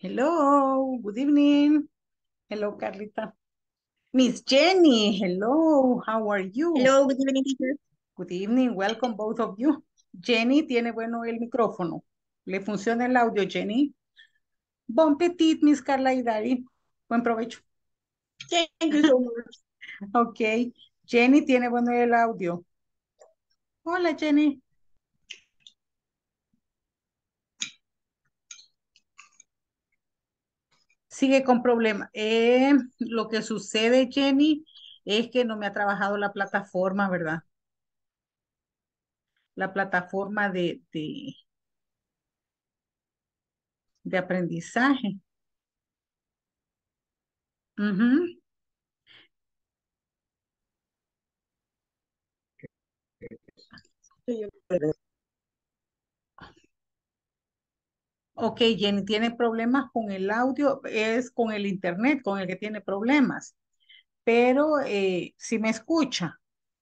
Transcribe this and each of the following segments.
Hello, good evening. Hello, Carlita. Miss Jenny, hello, how are you? Hello, good evening, teacher. Good evening, welcome both of you. Jenny tiene bueno el micrófono. ¿Le funciona el audio, Jenny? Bon petit, Miss Carla y Dari. Buen provecho. Thank you so much. Ok, Jenny tiene bueno el audio. Hola, Jenny. Sigue con problema. Lo que sucede, Jenny, es que no me ha trabajado la plataforma, ¿verdad? La plataforma de aprendizaje. Ujú. Ok, Jenny tiene problemas con el audio, es con el internet con el que tiene problemas, pero si me escucha,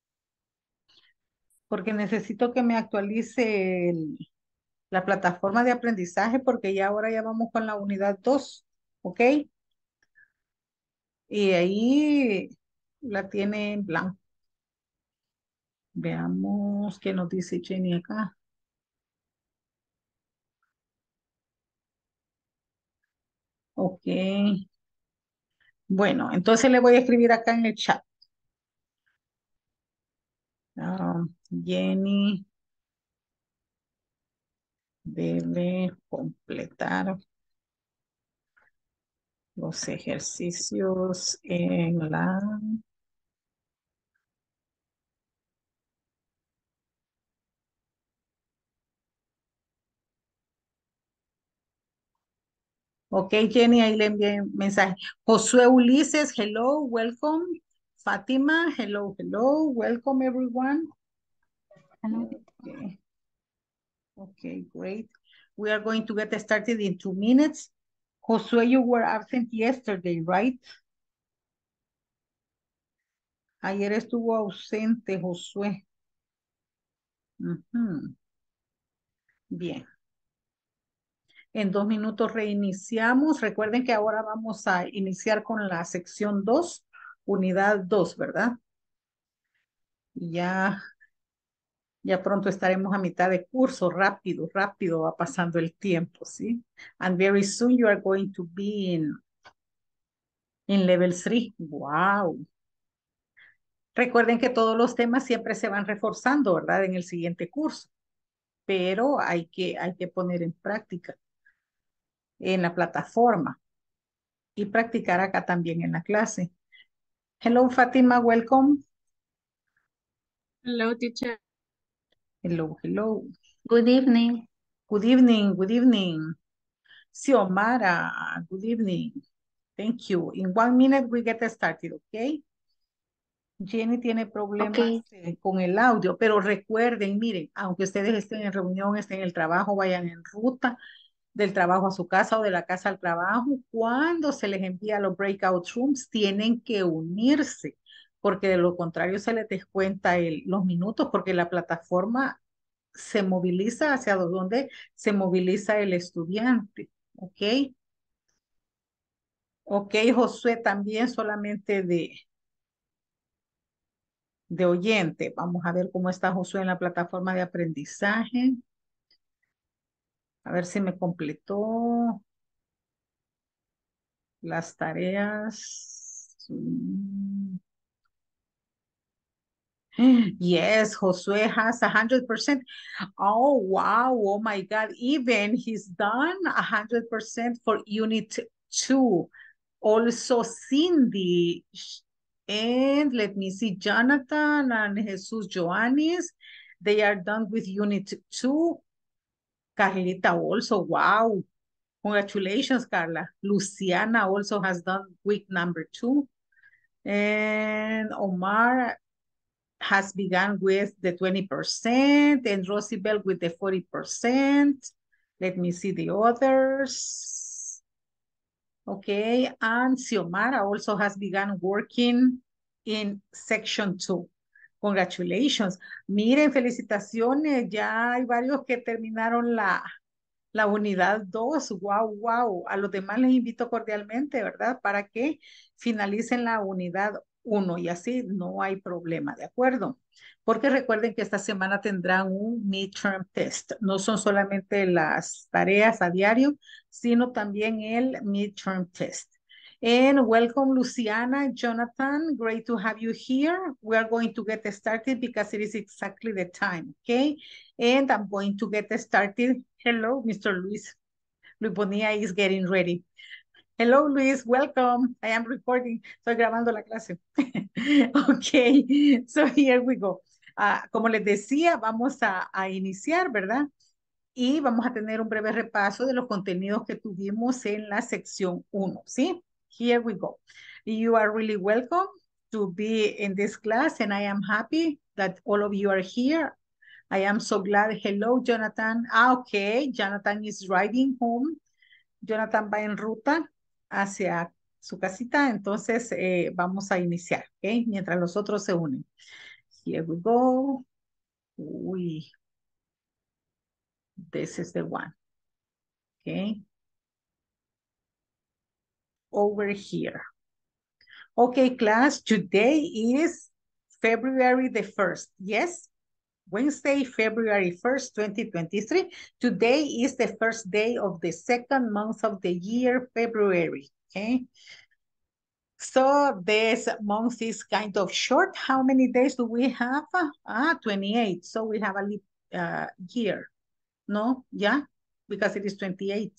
porque necesito que me actualice la plataforma de aprendizaje porque ya ahora ya vamos con la unidad 2, ¿ok? Y ahí la tiene en blanco. Veamos qué nos dice Jenny acá. Ok. Bueno, entonces le voy a escribir acá en el chat. Jenny debe completar los ejercicios en la... Ok, Jenny, ahí le envié un mensaje. Josué Ulises, hello, welcome. Fátima, hello, hello, welcome everyone. Hello. Okay, okay, great. We are going to get started in 2 minutes. Josué, you were absent yesterday, right? Ayer estuvo ausente, Josué. Ujú. Bien. En 2 minutos reiniciamos. Recuerden que ahora vamos a iniciar con la sección 2, unidad 2, ¿verdad? Y ya pronto estaremos a mitad de curso. Rápido, rápido va pasando el tiempo, ¿sí? And very soon you are going to be in level 3. Wow. Recuerden que todos los temas siempre se van reforzando, ¿verdad? En el siguiente curso, pero hay que poner en práctica en la plataforma y practicar acá también en la clase. Hello, Fatima, welcome. Hello, teacher. Hello, hello. Good evening. Good evening, good evening. Xiomara, good evening. Thank you. In 1 minute we get started, okay? Jenny tiene problemas Okay. con el audio, pero recuerden, miren, aunque ustedes estén en reunión, estén en el trabajo, vayan en ruta del trabajo a su casa o de la casa al trabajo, cuando se les envía a los breakout rooms, tienen que unirse, porque de lo contrario se les descuenta los minutos, porque la plataforma se moviliza hacia donde se moviliza el estudiante, ¿ok? Ok, Josué, también solamente de oyente. Vamos a ver cómo está Josué en la plataforma de aprendizaje. A ver si me completó las tareas. Yes, Josué has 100%. Oh, wow. Oh, my God. Even he's done 100% for Unit 2. Also, Cindy. And let me see, Jonathan and Jesus Joannis. They are done with Unit 2. Carlita also. Wow. Congratulations, Carla. Luciana also has done week number 2. And Omar has begun with the 20% and Rosibel with the 40%. Let me see the others. Okay, and Xiomara also has begun working in section 2. Congratulations. Miren, felicitaciones. Ya hay varios que terminaron La unidad 2, wow, wow. A los demás les invito cordialmente, ¿verdad? Para que finalicen la unidad 1 y así no hay problema, ¿de acuerdo? Porque recuerden que esta semana tendrán un midterm test. No son solamente las tareas a diario, sino también el midterm test. And welcome, Luciana, Jonathan. Great to have you here. We are going to get started because it is exactly the time, okay? And I'm going to get started. Hello, Mr. Luis. Luis Bonilla is getting ready. Hello, Luis. Welcome. I am recording. Estoy grabando la clase. Okay, so here we go. Como les decía, vamos a iniciar, ¿verdad? Y vamos a tener un breve repaso de los contenidos que tuvimos en la sección 1, ¿sí? Here we go. You are really welcome to be in this class, and I am happy that all of you are here. I am so glad. Hello, Jonathan. Okay, Jonathan is driving home. Jonathan va en ruta hacia su casita, entonces vamos a iniciar, ¿ok? Mientras los otros se unen. Here we go. Uy, this is the one, okay? Over here. Okay, class, today is February the 1st, yes? Wednesday, February 1st, 2023. Today is the first day of the second month of the year, February, okay? So this month is kind of short. How many days do we have? 28. So we have a year. No, yeah, because it is 28.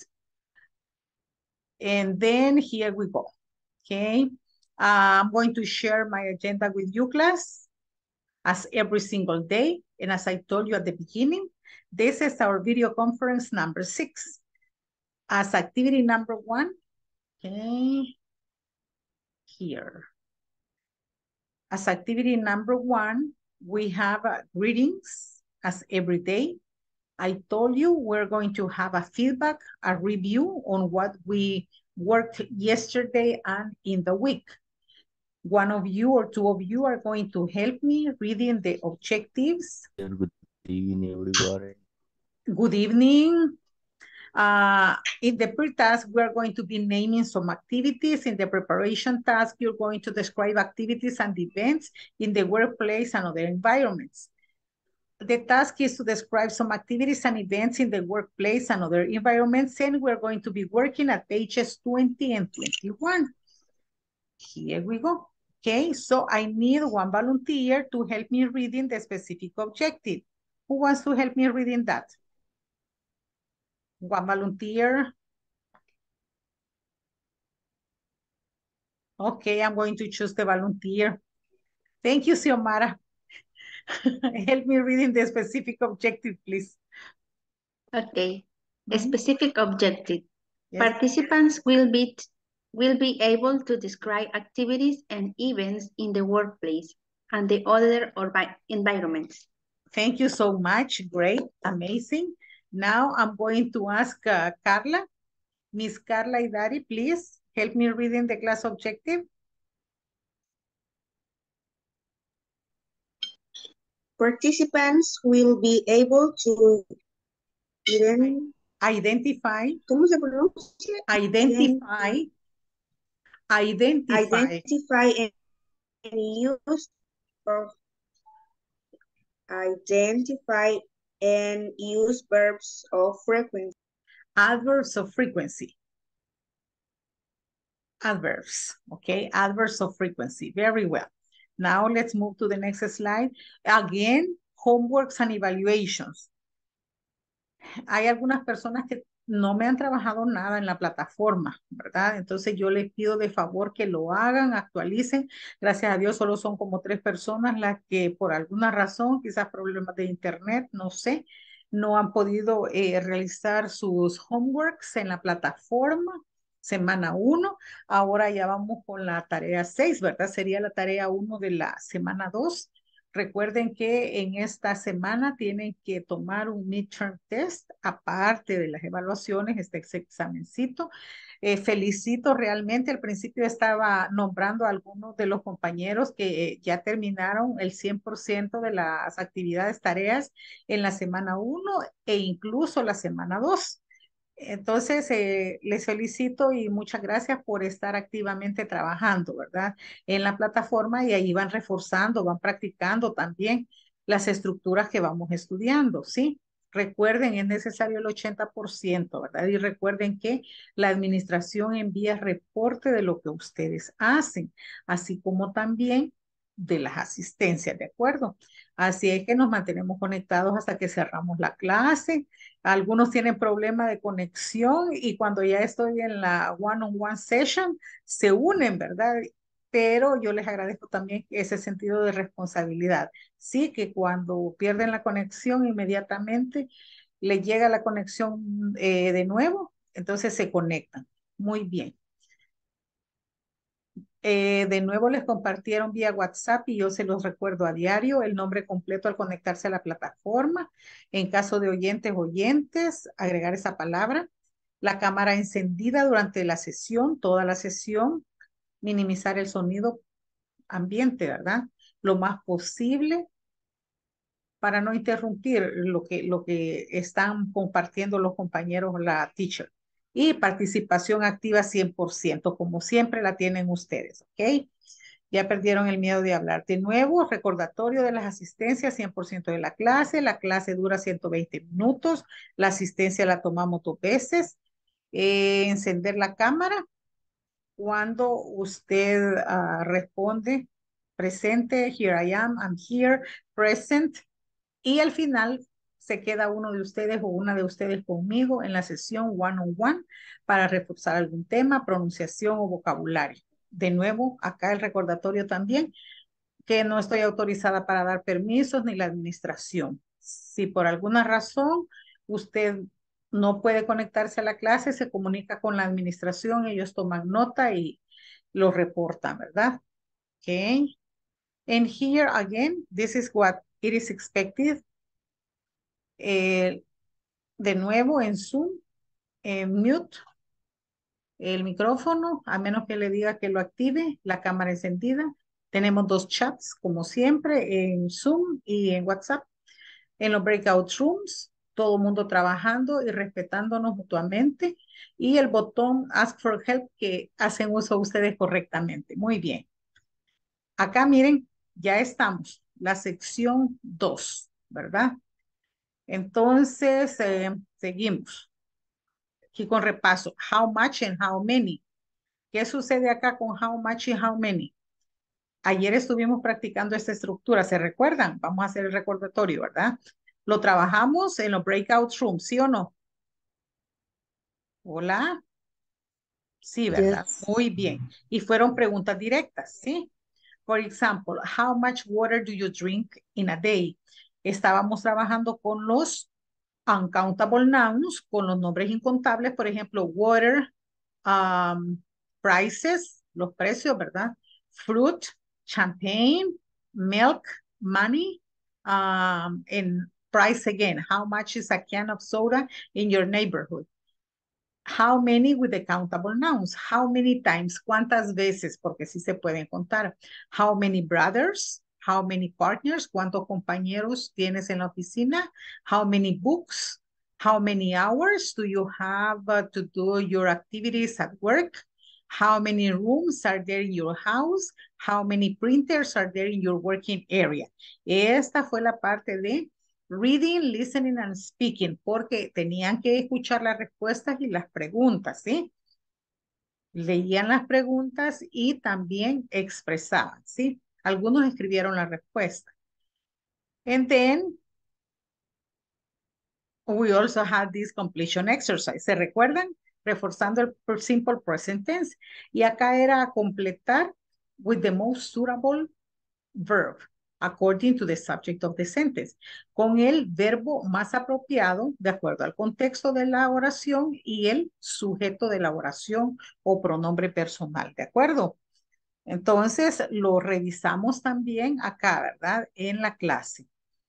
And then here we go. Okay. I'm going to share my agenda with you, class, as every single day. And as I told you at the beginning, this is our video conference number 6. As activity number 1, okay, here. As activity number 1, we have greetings as every day. I told you we're going to have a feedback, a review on what we worked yesterday and in the week. One of you or two of you are going to help me reading the objectives. Good evening, everybody. Good evening. In the pre-task, we're going to be naming some activities. In the preparation task, you're going to describe activities and events in the workplace and other environments. The task is to describe some activities and events in the workplace and other environments, and we're going to be working at pages 20 and 21. Here we go. Okay, so I need one volunteer to help me reading the specific objective. Who wants to help me reading that? One volunteer. Okay, I'm going to choose the volunteer. Thank you, Xiomara. Help me reading the specific objective, please. Okay. A specific objective. Yes. Participants will be able to describe activities and events in the workplace and the other environments. Thank you so much. Great, amazing. Now I'm going to ask Carla. Miss Carla Idari, please help me reading the class objective. Participants will be able to Identify. ¿Cómo se pronuncia? Identify and use verbs of frequency. Adverbs of frequency. Adverbs, okay? Adverbs of frequency, very well. Now let's move to the next slide. Again, homeworks and evaluations. Hay algunas personas que no me han trabajado nada en la plataforma, ¿verdad? Entonces yo les pido de favor que lo hagan, actualicen. Gracias a Dios solo son como 3 personas las que por alguna razón, quizás problemas de internet, no sé, no han podido realizar sus homeworks en la plataforma. Semana 1, ahora ya vamos con la tarea 6, ¿verdad? Sería la tarea 1 de la semana 2. Recuerden que en esta semana tienen que tomar un midterm test, aparte de las evaluaciones, este examencito. Felicito realmente, al principio estaba nombrando a algunos de los compañeros que ya terminaron el 100% de las actividades, tareas en la semana 1 e incluso la semana 2. Entonces, les felicito y muchas gracias por estar activamente trabajando, ¿verdad? En la plataforma y ahí van reforzando, van practicando también las estructuras que vamos estudiando, ¿sí? Recuerden, es necesario el 80%, ¿verdad? Y recuerden que la administración envía reporte de lo que ustedes hacen, así como también de las asistencias, ¿de acuerdo? Así es que nos mantenemos conectados hasta que cerramos la clase. Algunos tienen problema de conexión y cuando ya estoy en la one-on-one session, se unen, ¿verdad? Pero yo les agradezco también ese sentido de responsabilidad. Sí, que cuando pierden la conexión inmediatamente les llega la conexión de nuevo, entonces se conectan. Muy bien. De nuevo les compartieron vía WhatsApp y yo se los recuerdo a diario el nombre completo al conectarse a la plataforma. En caso de oyentes, agregar esa palabra. La cámara encendida durante la sesión, toda la sesión. Minimizar el sonido ambiente, ¿verdad? Lo más posible para no interrumpir lo que están compartiendo los compañeros, la teacher. Y participación activa 100%, como siempre la tienen ustedes, ¿ok? Ya perdieron el miedo de hablar. De nuevo, recordatorio de las asistencias, 100% de la clase. La clase dura 120 minutos. La asistencia la tomamos 2 veces. Encender la cámara cuando usted responde presente, here I am, I'm here, present. Y al final se queda uno de ustedes o una de ustedes conmigo en la sesión one-on-one para reforzar algún tema, pronunciación o vocabulario. De nuevo, acá el recordatorio también, que no estoy autorizada para dar permisos ni la administración. Si por alguna razón usted no puede conectarse a la clase, se comunica con la administración, ellos toman nota y lo reportan, ¿verdad? Okay. And here again, this is what it is expected. De nuevo en Zoom, mute el micrófono, a menos que le diga que lo active, la cámara encendida. Tenemos 2 chats, como siempre, en Zoom y en WhatsApp. En los breakout rooms, todo el mundo trabajando y respetándonos mutuamente. Y el botón Ask for Help que hacen uso ustedes correctamente. Muy bien. Acá miren, ya estamos, la sección 2, ¿verdad? Entonces, seguimos. Aquí con repaso. How much and how many. ¿Qué sucede acá con how much y how many? Ayer estuvimos practicando esta estructura, ¿se recuerdan? Vamos a hacer el recordatorio, ¿verdad? Lo trabajamos en los breakout rooms, ¿sí o no? Hola. Sí, ¿verdad? Yes. Muy bien. Y fueron preguntas directas, ¿sí? For example, how much water do you drink in a day? Estábamos trabajando con los uncountable nouns, con los nombres incontables, por ejemplo, water, prices, los precios, ¿verdad? Fruit, champagne, milk, money, and price again. How much is a can of soda in your neighborhood? How many with the countable nouns? How many times? ¿Cuántas veces? Porque sí se pueden contar. How many brothers? How many partners? ¿Cuántos compañeros tienes en la oficina? How many books? How many hours do you have to do your activities at work? How many rooms are there in your house? How many printers are there in your working area? Esta fue la parte de reading, listening and speaking, porque tenían que escuchar las respuestas y las preguntas, ¿sí? Leían las preguntas y también expresaban, ¿sí? Algunos escribieron la respuesta. And then we also had this completion exercise. ¿Se recuerdan? Reforzando el simple present tense. Y acá era completar with the most suitable verb, according to the subject of the sentence, con el verbo más apropiado de acuerdo al contexto de la oración y el sujeto de la oración o pronombre personal, ¿de acuerdo? Entonces, lo revisamos también acá, ¿verdad? En la clase.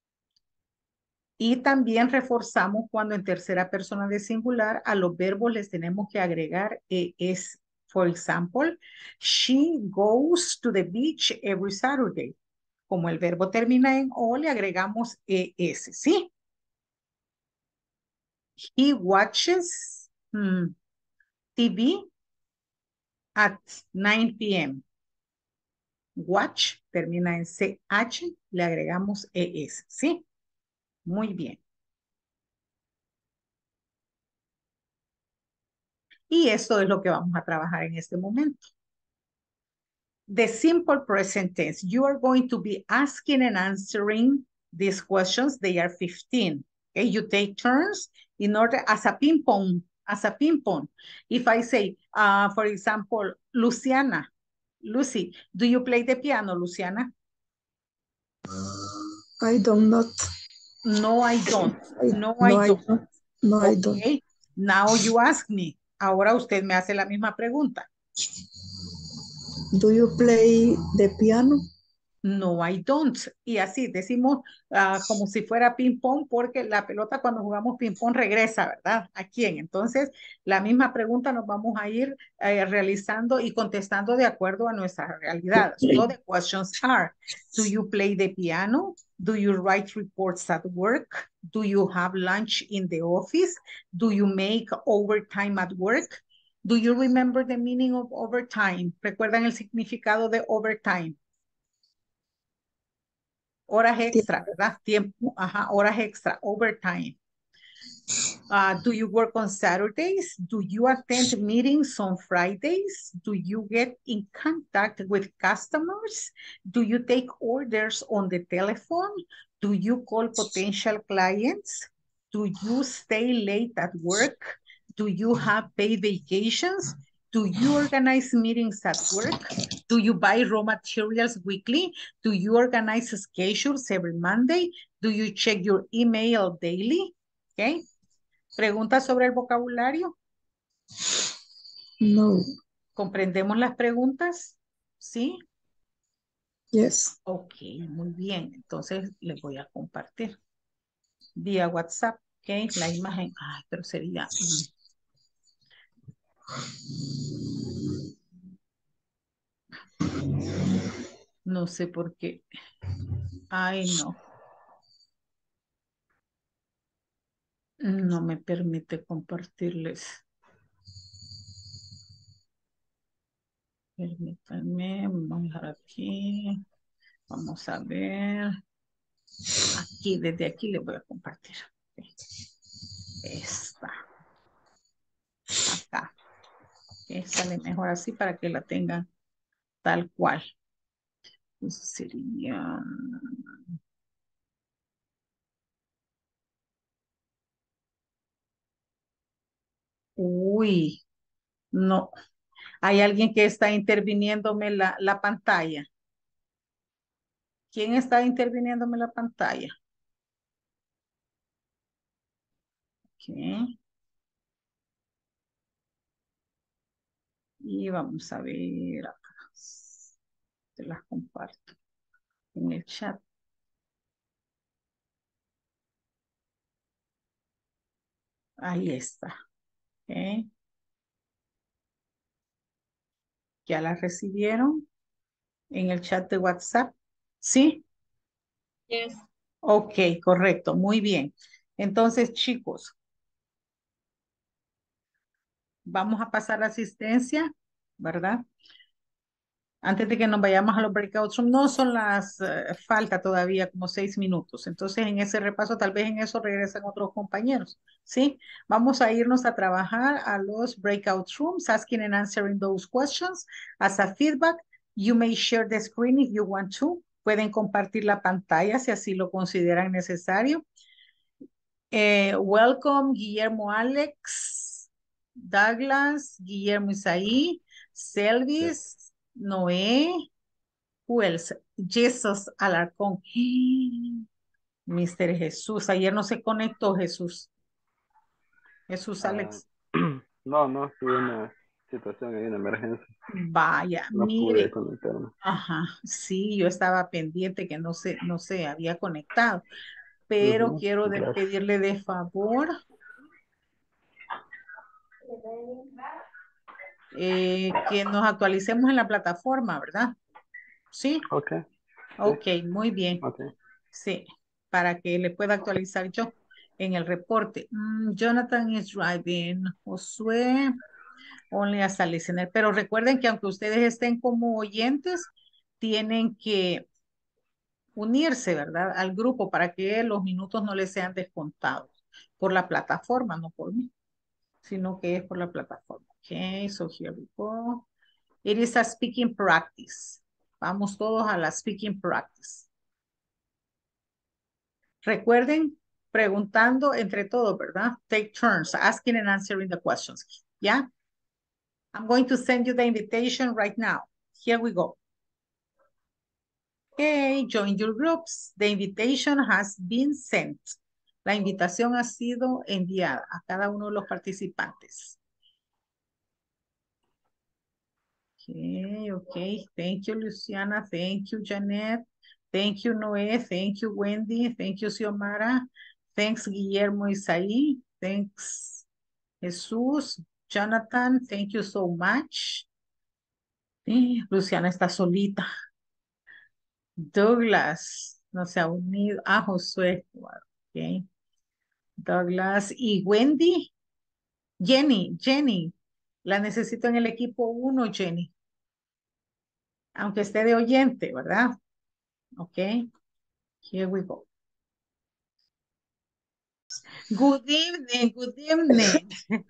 Y también reforzamos cuando en tercera persona de singular a los verbos les tenemos que agregar es. For example, she goes to the beach every Saturday. Como el verbo termina en o, le agregamos es, ¿sí? He watches TV at 9 p.m. Watch termina en CH, le agregamos ES, ¿sí? Muy bien. Y esto es lo que vamos a trabajar en este momento. The simple present tense. You are going to be asking and answering these questions. They are 15. Okay, you take turns in order as a ping pong. As a ping pong. If I say, for example, Luciana, Lucy, do you play the piano, Luciana? I don't not. No, I don't. No, No, I I don't. don't. No, I don't. Okay, now you ask me. Ahora usted me hace la misma pregunta. Do you play the piano? No, I don't. Y así decimos como si fuera ping pong, porque la pelota cuando jugamos ping pong regresa, ¿verdad? ¿A quién? Entonces, la misma pregunta nos vamos a ir realizando y contestando de acuerdo a nuestra realidad. So the questions are, do you play the piano? Do you write reports at work? Do you have lunch in the office? Do you make overtime at work? Do you remember the meaning of overtime? ¿Recuerdan el significado de overtime? Horas extra, ¿verdad? Tiempo, ajá, horas extra, overtime. Do you work on Saturdays? Do you attend meetings on Fridays? Do you get in contact with customers? Do you take orders on the telephone? Do you call potential clients? Do you stay late at work? Do you have paid vacations? Do you organize meetings at work? Do you buy raw materials weekly? Do you organize schedules every Monday? Do you check your email daily? Okay. ¿Preguntas sobre el vocabulario? No. ¿Comprendemos las preguntas? ¿Sí? Yes. Ok, muy bien. Entonces les voy a compartir vía WhatsApp, ok, la imagen. Ay, pero sería... No sé por qué. Ay, no. No me permite compartirles. Permítanme, vamos a dejar aquí. Vamos a ver. Aquí, desde aquí les voy a compartir. Ok. Esta. Acá. Ok, sale mejor así para que la tengan tal cual. Eso sería... Uy, no. Hay alguien que está interviniéndome la pantalla. ¿Quién está interviniéndome la pantalla? Ok. Y vamos a ver acá. Te las comparto en el chat. Ahí está. Ok. ¿Ya las recibieron en el chat de WhatsApp? ¿Sí? Yes. Ok, correcto. Muy bien. Entonces, chicos, vamos a pasar la asistencia, ¿verdad? Antes de que nos vayamos a los breakout rooms, no son las, falta todavía como 6 minutos. Entonces, en ese repaso, tal vez en eso regresan otros compañeros, ¿sí? Vamos a irnos a trabajar a los breakout rooms, asking and answering those questions. As a feedback, you may share the screen if you want to. Pueden compartir la pantalla si así lo consideran necesario. Welcome, Guillermo Alex, Douglas, Guillermo Isaí, Selvis, Noé, who else? Jesus Alarcón. Mr. Jesús, ayer no se conectó Jesús. Jesús Alex. No, no, tuve una situación ahí, una emergencia. Vaya, No pude mire. conectarme. Ajá, sí, yo estaba pendiente que no se había conectado, pero quiero Gracias. pedirle de favor que nos actualicemos en la plataforma, ¿verdad? ¿Sí? Ok, Ok, muy bien. ok. Sí, para que le pueda actualizar yo. en el reporte. Jonathan is driving. Josué, only as a listener. Pero recuerden que aunque ustedes estén como oyentes, tienen que unirse, ¿verdad? Al grupo para que los minutos no les sean descontados por la plataforma, no por mí, sino que es por la plataforma. Okay, so here we go. It is a speaking practice. Vamos todos a la speaking practice. Recuerden preguntando entre todos, ¿verdad? Take turns, asking and answering the questions. ¿Ya? I'm going to send you the invitation right now. Here we go. Okay, join your groups. The invitation has been sent. La invitación ha sido enviada a cada uno de los participantes. Okay. Thank you, Luciana. Thank you, Janet. Thank you, Noé. Thank you, Wendy. Thank you, Xiomara. Thanks, Guillermo Isaí. Thanks, Jesús. Jonathan, thank you so much. Luciana está solita. Douglas, no se ha unido. Josué. Okay. Douglas y Wendy. Jenny. La necesito en el equipo 1, Jenny. Aunque esté de oyente, ¿verdad? Ok. Here we go. Good evening, good evening.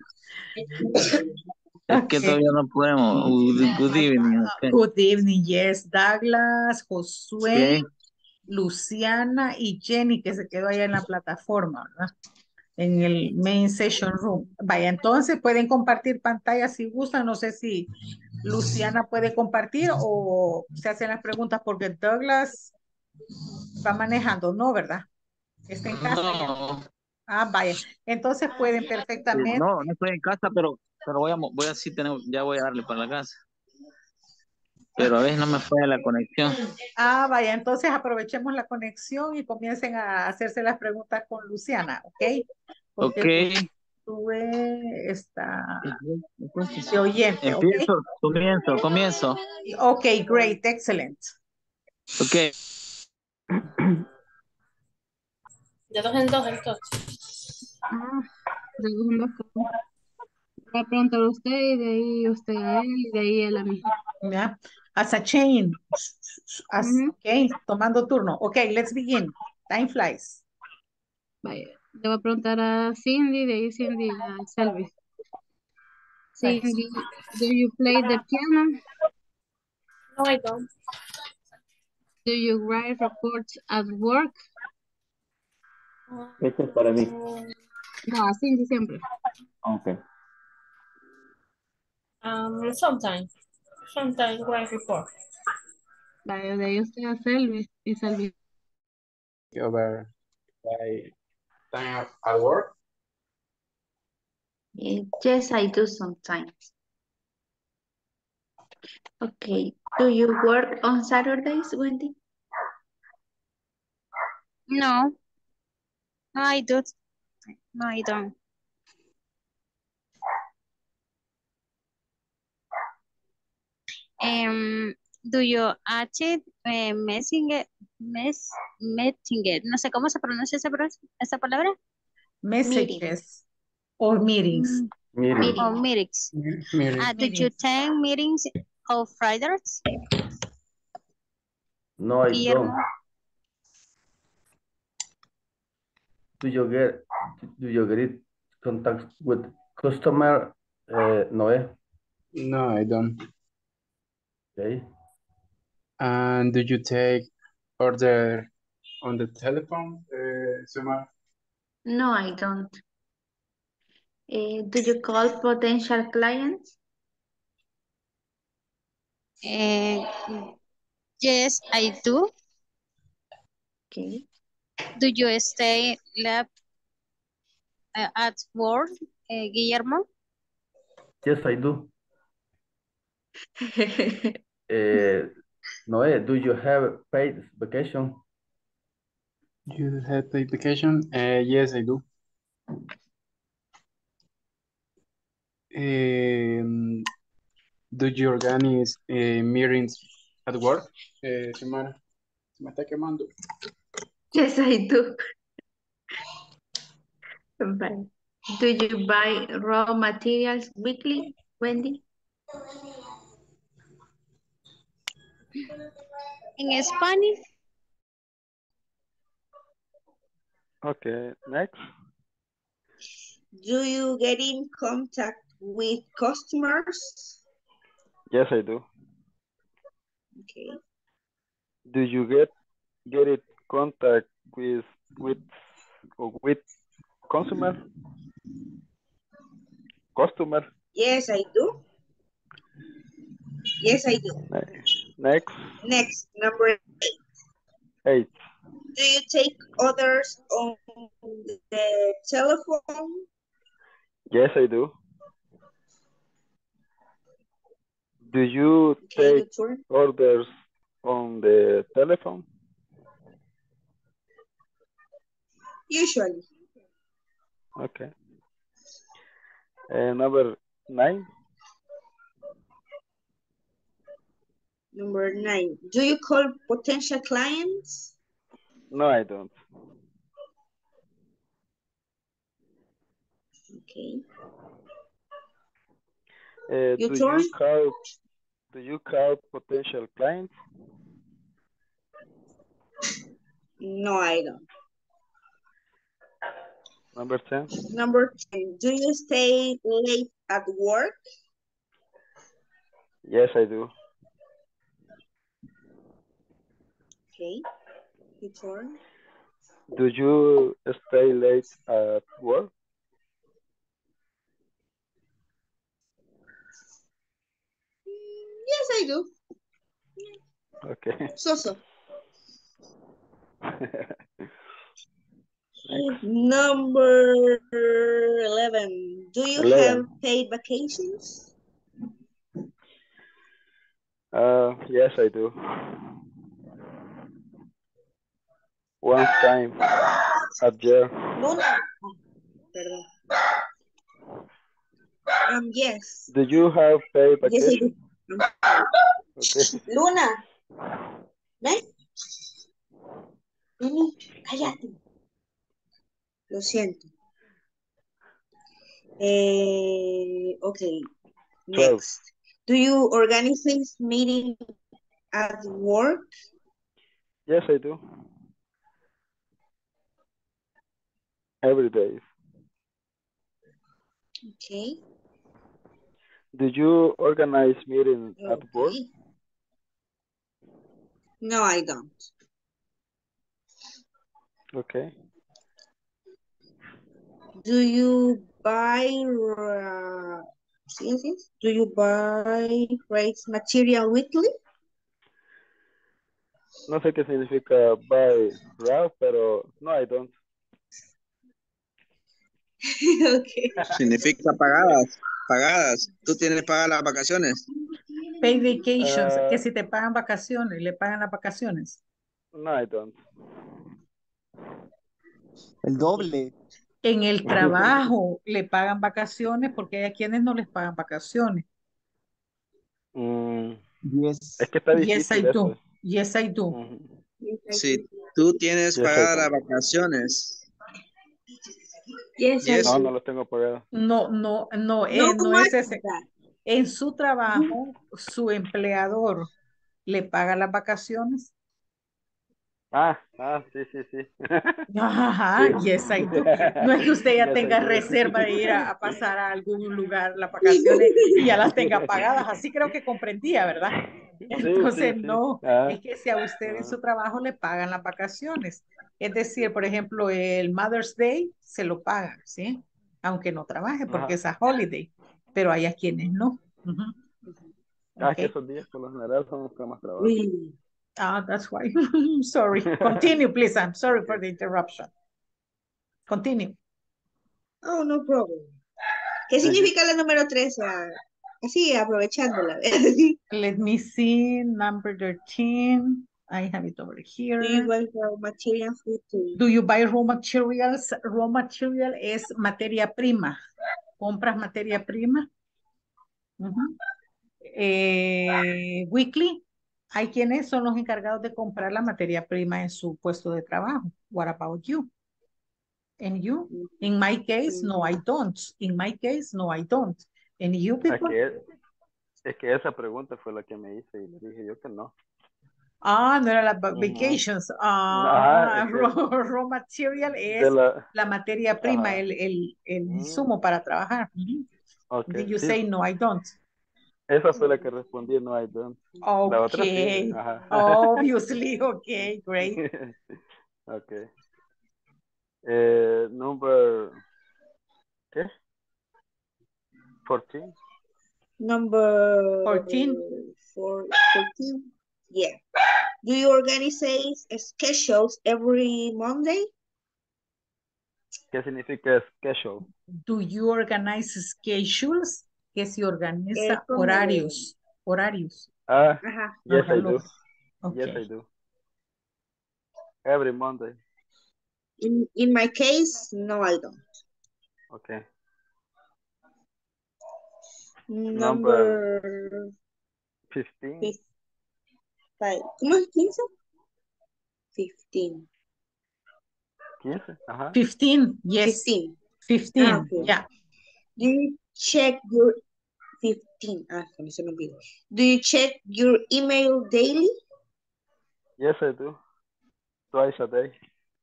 Es que todavía no podemos. Good evening. Okay. Good evening, yes. Douglas, Josué, Okay. Luciana y Jenny, que se quedó allá en la plataforma, ¿verdad? En el main session room. Vaya, entonces pueden compartir pantalla si gustan. No sé si Luciana puede compartir o se hacen las preguntas porque Douglas va manejando, ¿no? ¿Verdad? Está en casa ya. No, Vaya. Entonces pueden perfectamente. no estoy en casa, pero voy a sí tener, ya voy a darle para la casa. Pero a veces no me falla la conexión. Vaya, entonces aprovechemos la conexión y comiencen a hacerse las preguntas con Luciana, ¿ok? Porque Josué está de oyente, ¿ok? Comienzo. Ok, great, excellent. Ok. De dos en dos, entonces. De dos en dos. Voy a preguntar a usted y de ahí usted a él y de ahí él a mí. Yeah. As a chain. Ok, tomando turno. Ok, let's begin. Time flies. Vaya, le voy a preguntar a Cindy, de ahí Cindy a Selby. Cindy, do you play the piano? No, I don't. Do you write reports at work? Este es para mí. No, a Cindy siempre. Ok. Sometimes write report. Vaya, de ahí usted a Selby y Selby. Over time at work. Yes, I do sometimes. Okay. Do you work on Saturdays, Wendy? No, I do. No, I don't. Do you attend messenger? No sé cómo se pronuncia esa palabra. Messages or meetings. Meeting. Or meetings. Do you attend meetings on Fridays? No, I Guillermo? don't. Do you get contact with customer, Noé? No, I don't. Okay. And do you take order on the telephone, Xiomara? No, I don't. Do you call potential clients? Yes, I do. Okay. Do you stay late at work, Guillermo? Yes, I do. Noé, do you have paid vacation? You have paid vacation? Yes, I do. Do you organize meetings at work? Xiomara, se me está quemando. Yes, I do. Bye. Do you buy raw materials weekly, Wendy? In Spanish, Okay, next. Do you get in contact with customers? Yes, I do. Okay. Do you get it contact with consumer? Customer? Yes, I do. Yes, I do. Next. Next, number 8. do you take orders on the telephone? Yes, I do. Do you Okay, take orders on the telephone? Usually. Okay. Number 9. Number 9, do you call potential clients? No, I don't. Okay. Do you call potential clients? No, I don't. Number 10. Number 10, do you stay late at work? Yes, I do. Okay. Your turn. Do you stay late at work? Yes, I do. Okay. So. Number 11, do you have paid vacations? Yes, I do. One time a year. Luna. Perdón. Yes. Do you have paid Yes, I do. vacation? Okay. Luna. ¿Ven? Vení, cállate. Lo siento. Okay. 12. Next. Do you organize meeting at work? Yes, I do. Every day. Okay. Do you organize meetings at work? No, I don't. Okay. Do you buy Do you buy rates material weekly? No sé qué significa buy raw, pero no, I don't. Okay. Significa pagadas. ¿Tú tienes pagadas las vacaciones? Paid vacations, que si te pagan vacaciones, le pagan las vacaciones. No, I don't. El doble. En el trabajo le pagan vacaciones porque hay a quienes no les pagan vacaciones. Yes. Es que está Yes, difícil I eso. do. Yes, I do. Si tú tienes pagadas las vacaciones. Yes, No, no los tengo pagados. No es ese. En su trabajo, su empleador le paga las vacaciones. Sí. Ajá, Sí. yes, I do. No es que usted ya Yes, tenga I do. reserva de ir a pasar a algún lugar las vacaciones y ya las tenga pagadas. Así creo que comprendía, ¿verdad? Entonces, Sí. no, es que si a usted en su trabajo le pagan las vacaciones. Es decir, por ejemplo, el Mother's Day se lo pagan, ¿sí? Aunque no trabaje porque es a holiday, pero hay a quienes no. Es que esos días por lo general son los que más trabajo. That's why. Sorry. Continue, please. I'm sorry for the interruption. Continue. Oh, no problem. ¿Qué significa la número 3? Así, aprovechándola. Let me see. Number 13. I have it over here. Do you buy raw materials weekly? Do you buy raw materials? Raw material es materia prima. ¿Compras materia prima? Weekly. Hay quienes son los encargados de comprar la materia prima en su puesto de trabajo. What about you? And you? In my case, no, I don't. In my case, no, I don't. And you people? Es que esa pregunta fue la que me hice y le dije yo que no. Ah, no era la vacations. Ajá, es que Raw material es la materia prima, ajá. el insumo para trabajar. Okay, Did you sí. say no, I don't? Esa fue la que respondí, no, I don't. La otra sí. Okay, Ajá. obviously, okay, great. Okay. Number, ¿qué? 14. Number 14. 14. Yeah. Do you organize schedules every Monday? ¿Qué significa schedule? Do you organize schedules? Que se organiza como- horarios. Horarios. Ah, Ajá. yes, I do. Okay. Yes, I do. Every Monday. In my case, no, I don't. Okay. Number 15. ¿Cómo es 15? 15. 15, ajá. 15, yes. 15. 15, Okay. yeah. Do you check your 15? Se me olvidó. Do you check your email daily? Yes, I do. Twice a day.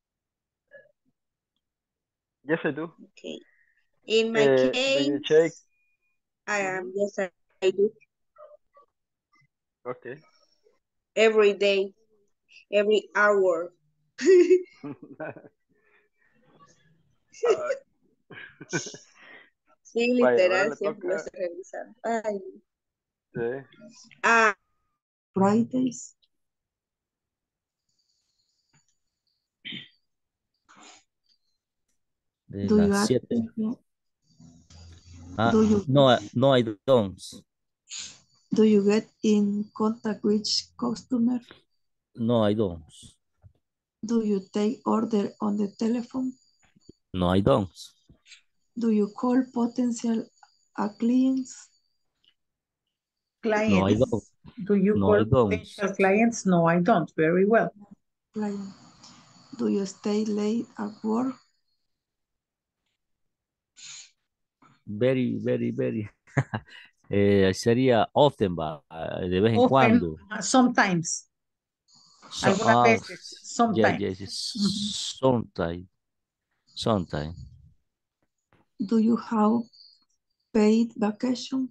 Yes, I do. Okay. In my case, do you check? Yes, I do. Okay. Every day, every hour. Sí, Vaya, ahora literal, le siempre lo toca. estoy revisando. Ay. Sí. Fridays. De Do you las 7. No, I don't. Do you get in contact with customer? No, I don't. Do you take order on the telephone? No, I don't. Do you call potential clients? Clients. No, I don't. Do you No, call I don't. potential clients? No, I don't. Very well. Client. Do you stay late at work? Very, very, very. Sería often, de vez en Often, cuando. sometimes. Algunas veces, sometimes. Yes, sometimes. Sometimes. Do you have paid vacation?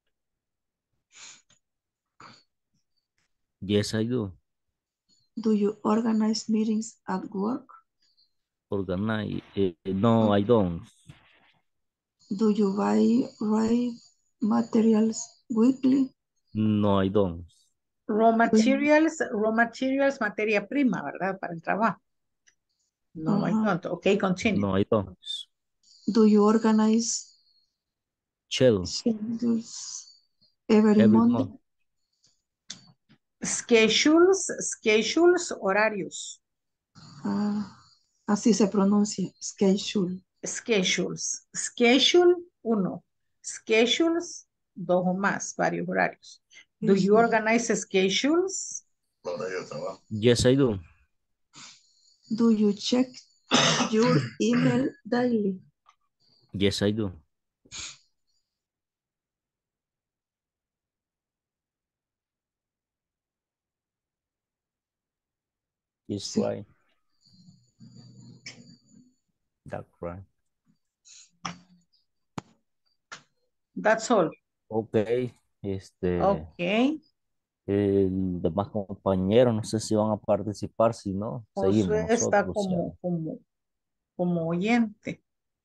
Yes, I do. Do you organize meetings at work? Organize. No, I don't. Do you buy materials weekly? No, I don't. Raw materials, materia prima, ¿verdad? Para el trabajo. No, I don't. Okay, continue. No, I don't. Do you organize Schedules every Monday? month. Schedules, horarios. Así se pronuncia, schedule. Schedule, 1. Schedules, 2 o más, varios horarios. Do you organize schedules? Yes, I do. Do you check your email daily? Yes, I do. It's right. That's right. That's all. Ok. Ok. El demás compañeros, no sé si van a participar, si no, seguimos Josué está nosotros. como oyente.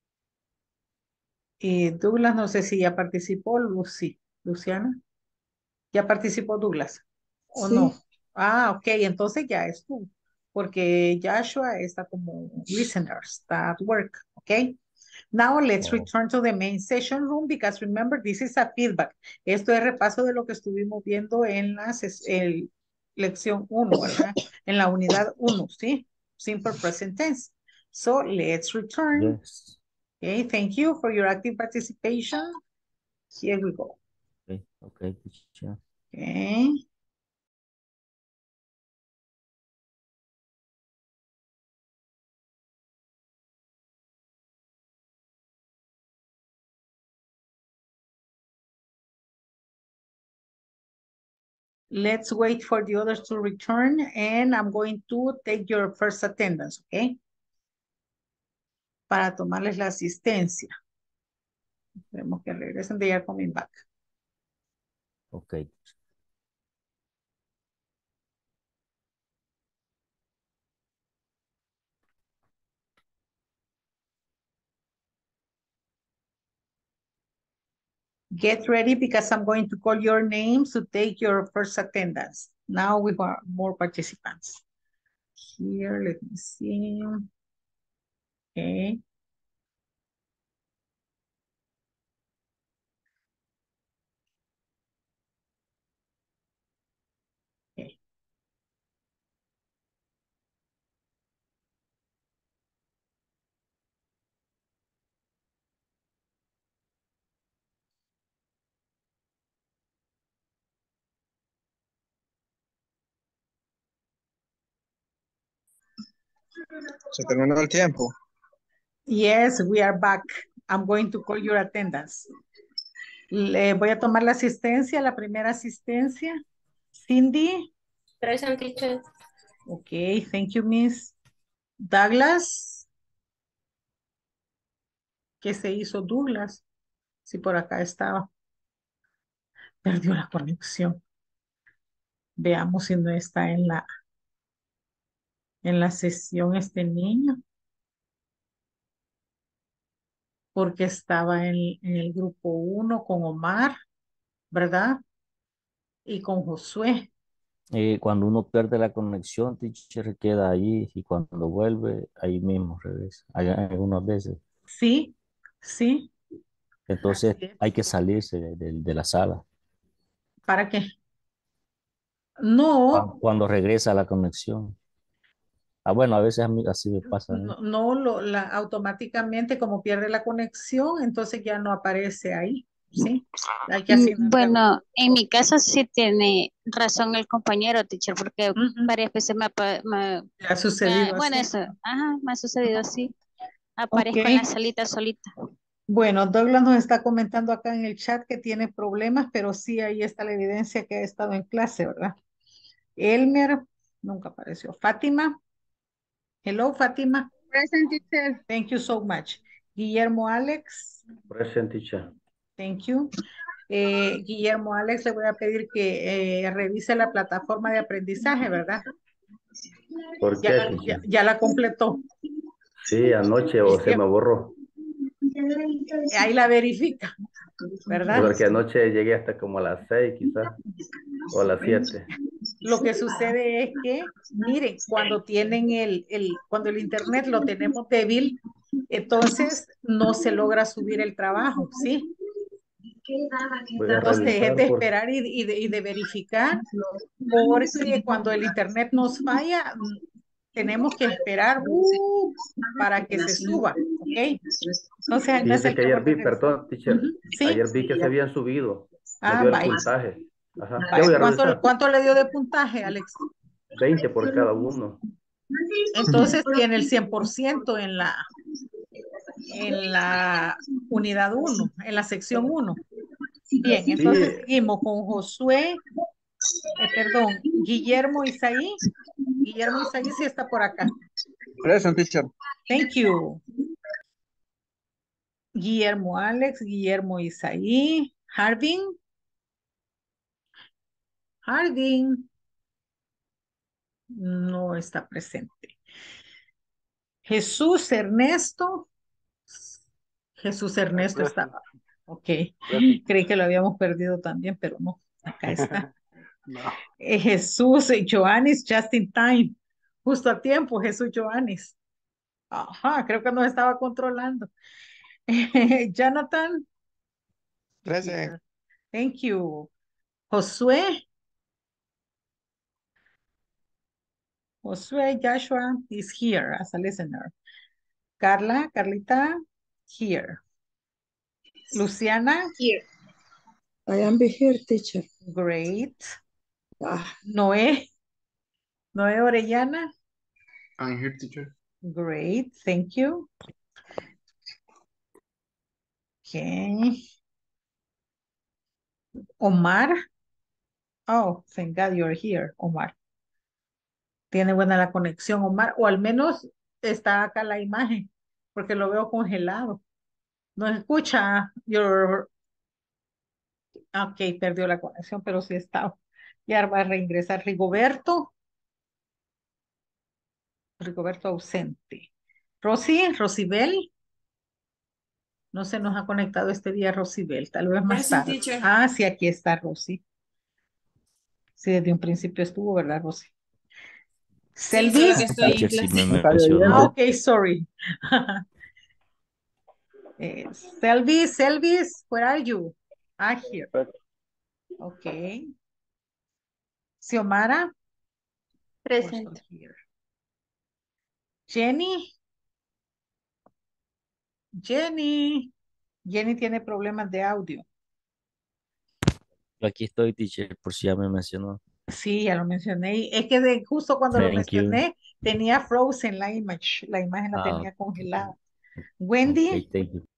Douglas, no sé si ya participó, Luciana. ¿Ya participó Douglas? ¿O Sí. no? Ah, ok, entonces ya es tú. Porque Joshua está como listener, está at work, ok? Now let's return to the main session room because remember, this is a feedback. Esto es repaso de lo que estuvimos viendo en la lección 1, ¿verdad? En la unidad 1, ¿sí? Simple present tense. So let's return. Yes. Okay, thank you for your active participation. Here we go. Okay, teacher. Okay. Let's wait for the others to return and I'm going to take your first attendance, okay? Para tomarles la asistencia. Esperemos que regresen. They are coming back. Ok. Get ready because I'm going to call your names to take your first attendance. Now we have more participants. Here, let me see. Okay. Okay. Se terminó el tiempo. Yes, we are back. I'm going to call your attendance. Le voy a tomar la asistencia, la primera asistencia. Cindy. Present, teacher. Okay, thank you, Miss. Douglas. ¿Qué se hizo Douglas? Si por acá estaba. Perdió la conexión. Veamos si no está en la sesión este niño. Porque estaba en el grupo 1 con Omar, ¿verdad? Y con Josué. Cuando uno pierde la conexión, teacher, queda ahí y cuando vuelve, ahí mismo regresa. Hay algunas veces. Sí, sí. Entonces Así es. hay que salirse de la sala. ¿Para qué? No, Cuando regresa la conexión. Ah, bueno, a veces a mí así me pasa. no, automáticamente como pierde la conexión, entonces ya no aparece ahí, ¿sí? Hay que asignar. Bueno, en mi caso sí tiene razón el compañero, teacher, porque varias veces me ha sucedido bueno, así. eso, me ha sucedido así. Aparezco en la salita solita. Bueno, Douglas nos está comentando acá en el chat que tiene problemas, pero sí ahí está la evidencia que ha estado en clase, ¿verdad? Elmer, nunca apareció. Fátima. Hello, Fátima. Present, teacher. Thank you so much. Guillermo Alex. Present, teacher. Thank you. Guillermo Alex, le voy a pedir que revise la plataforma de aprendizaje, ¿verdad? ¿Por qué, teacher? Ya la completó. Sí, anoche o se me borró. Ahí la verifica, ¿verdad? Porque anoche llegué hasta como a las 6 quizás, o a las 7. Lo que sucede es que, miren, cuando tienen cuando el internet lo tenemos débil, entonces no se logra subir el trabajo, ¿sí? Entonces es de esperar y de verificar, porque cuando el internet nos falla, tenemos que esperar para que se suba, ¿ok? Entonces, Fíjese que ayer vi, perdón, teacher, ¿sí? ayer vi que se habían subido, me dio el puntaje. Ajá. Ya voy a revisar. ¿Cuánto le dio de puntaje, Alex? 20 por cada uno. Entonces tiene el 100% en la unidad 1, en la sección 1. Bien, entonces seguimos con Josué, perdón, Guillermo Isaí. Guillermo Isaí sí está por acá. Present, teacher. Thank you. Guillermo Alex, Guillermo Isaí, Harding. Harding no está presente. Jesús Ernesto. Jesús Ernesto estaba. Ok. Creí que lo habíamos perdido también, pero no. Acá está. No. Jesús Joanis, just in time. Justo a tiempo, Jesús Joanis. Ajá, creo que nos estaba controlando. Jonathan. Present. Thank you. Josué. Josué Joshua is here as a listener. Carlita, here. Luciana? Here. I am here, teacher. Great. Noé Orellana? I'm here, teacher. Great, thank you. Okay. Omar? Oh, thank God you're here, Omar. Tiene buena la conexión, Omar, o al menos está acá la imagen, porque lo veo congelado. No escucha, ok, perdió la conexión, pero sí está. Ya va a reingresar Rigoberto. Rigoberto ausente. Rosibel. No se nos ha conectado este día Rosibel, tal vez más Present, tarde. teacher. Ah, sí, aquí está Rosy. Sí, desde un principio estuvo, ¿verdad, Rosy? Sí, solo que Selvis. estoy en Teacher, sí clase. me mencionó. Ah, ok, sorry. Selvis, where are you? Ah, here. Okay. Xiomara? Present. Also here. Jenny? Jenny tiene problemas de audio. Aquí estoy, teacher, por si ya me mencionó. Sí, ya lo mencioné. Es que justo cuando lo Thank you. mencioné, tenía frozen la image. La imagen la Ah, tenía congelada. ok, Wendy? thank you.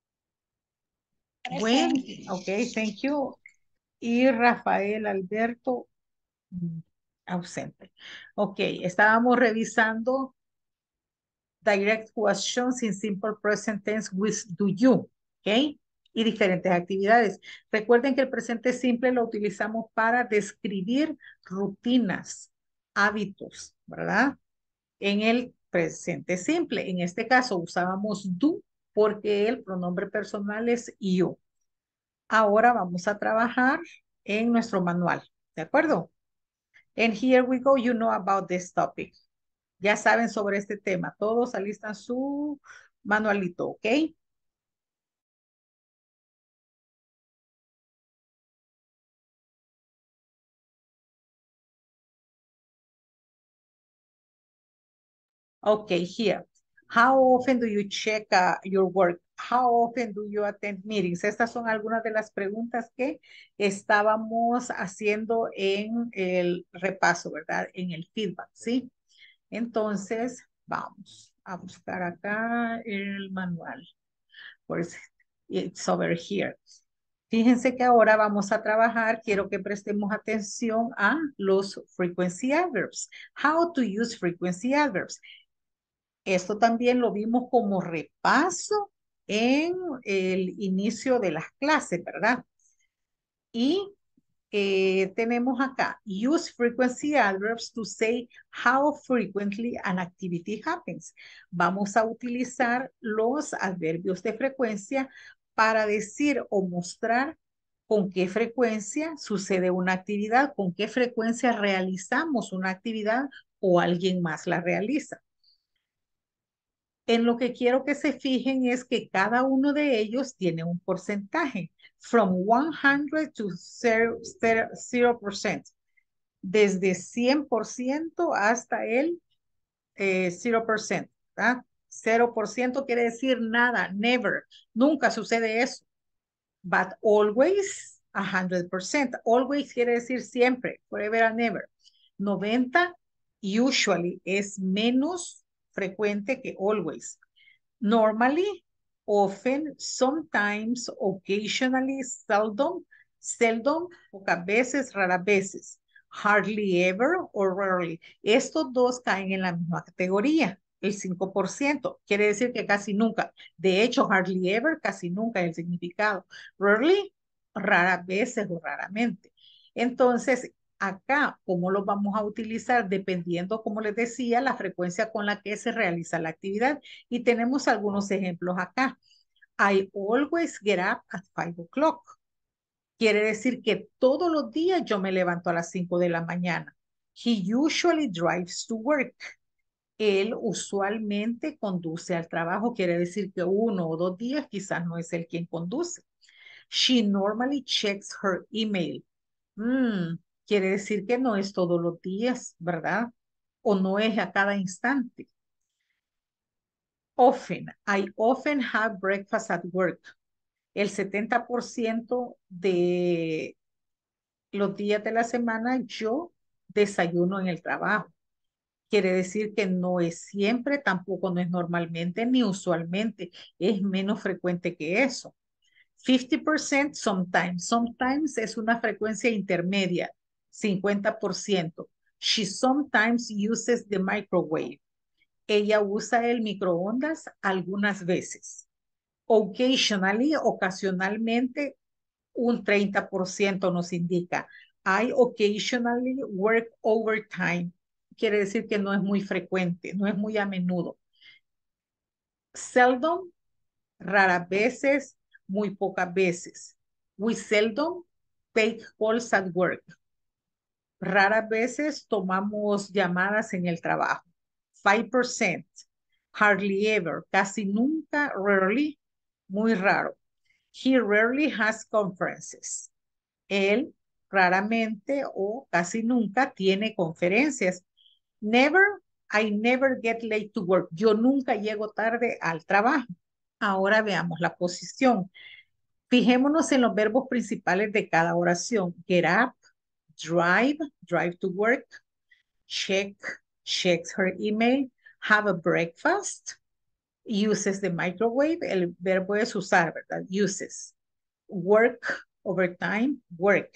Wendy, ok, thank you. Y Rafael Alberto, ausente. Ok, estábamos revisando direct questions in simple present tense with do you, ok, y diferentes actividades. Recuerden que el presente simple lo utilizamos para describir rutinas, hábitos, ¿verdad? En el presente simple. En este caso usábamos do porque el pronombre personal es you. Ahora vamos a trabajar en nuestro manual, ¿de acuerdo? And here we go, you know about this topic. Ya saben sobre este tema. Todos alistan su manualito, ¿ok? Okay, here. How often do you check your work? How often do you attend meetings? Estas son algunas de las preguntas que estábamos haciendo en el repaso, ¿verdad? En el feedback, ¿sí? Entonces, vamos a buscar acá el manual. Pues, it's over here. Fíjense que ahora vamos a trabajar, quiero que prestemos atención a los frequency adverbs. How to use frequency adverbs. Esto también lo vimos como repaso en el inicio de las clases, ¿verdad? Y tenemos acá, use frequency adverbs to say how frequently an activity happens. Vamos a utilizar los adverbios de frecuencia para decir o mostrar con qué frecuencia sucede una actividad, con qué frecuencia realizamos una actividad o alguien más la realiza. En lo que quiero que se fijen es que cada uno de ellos tiene un porcentaje. From 100 to 0%. Desde 100% hasta el 0%. ¿Verdad? 0% quiere decir nada, never. Nunca sucede eso. But always 100%. Always quiere decir siempre, forever and never. 90, usually, es menos frecuente que always. Normally, often, sometimes, occasionally, seldom, pocas veces, raras veces. Hardly ever or rarely. Estos dos caen en la misma categoría, el 5%. Quiere decir que casi nunca. De hecho, hardly ever, casi nunca es el significado. Rarely, raras veces o raramente. Entonces, acá, ¿cómo lo vamos a utilizar? Dependiendo, como les decía, la frecuencia con la que se realiza la actividad. Y tenemos algunos ejemplos acá. I always get up at 5 o'clock. Quiere decir que todos los días yo me levanto a las 5 de la mañana. He usually drives to work. Él usualmente conduce al trabajo. Quiere decir que 1 o 2 días quizás no es él quien conduce. She normally checks her email. Quiere decir que no es todos los días, ¿verdad? O no es a cada instante. Often, I often have breakfast at work. El 70% de los días de la semana yo desayuno en el trabajo. Quiere decir que no es siempre, tampoco no es normalmente, ni usualmente. Es menos frecuente que eso. 50% sometimes. Sometimes es una frecuencia intermedia. 50%. She sometimes uses the microwave. Ella usa el microondas algunas veces. Occasionally, ocasionalmente, un 30% nos indica. I occasionally work overtime. Quiere decir que no es muy frecuente, no es muy a menudo. Seldom, raras veces, muy pocas veces. We seldom take calls at work. Raras veces tomamos llamadas en el trabajo. 5%. Hardly ever. Casi nunca. Rarely. Muy raro. He rarely has conferences. Él raramente o casi nunca tiene conferencias. Never. I never get late to work. Yo nunca llego tarde al trabajo. Ahora veamos la posición. Fijémonos en los verbos principales de cada oración. Get up, drive, drive to work, check, checks her email, have a breakfast, uses the microwave, el verbo es usar, ¿verdad? Uses. Work, overtime, work.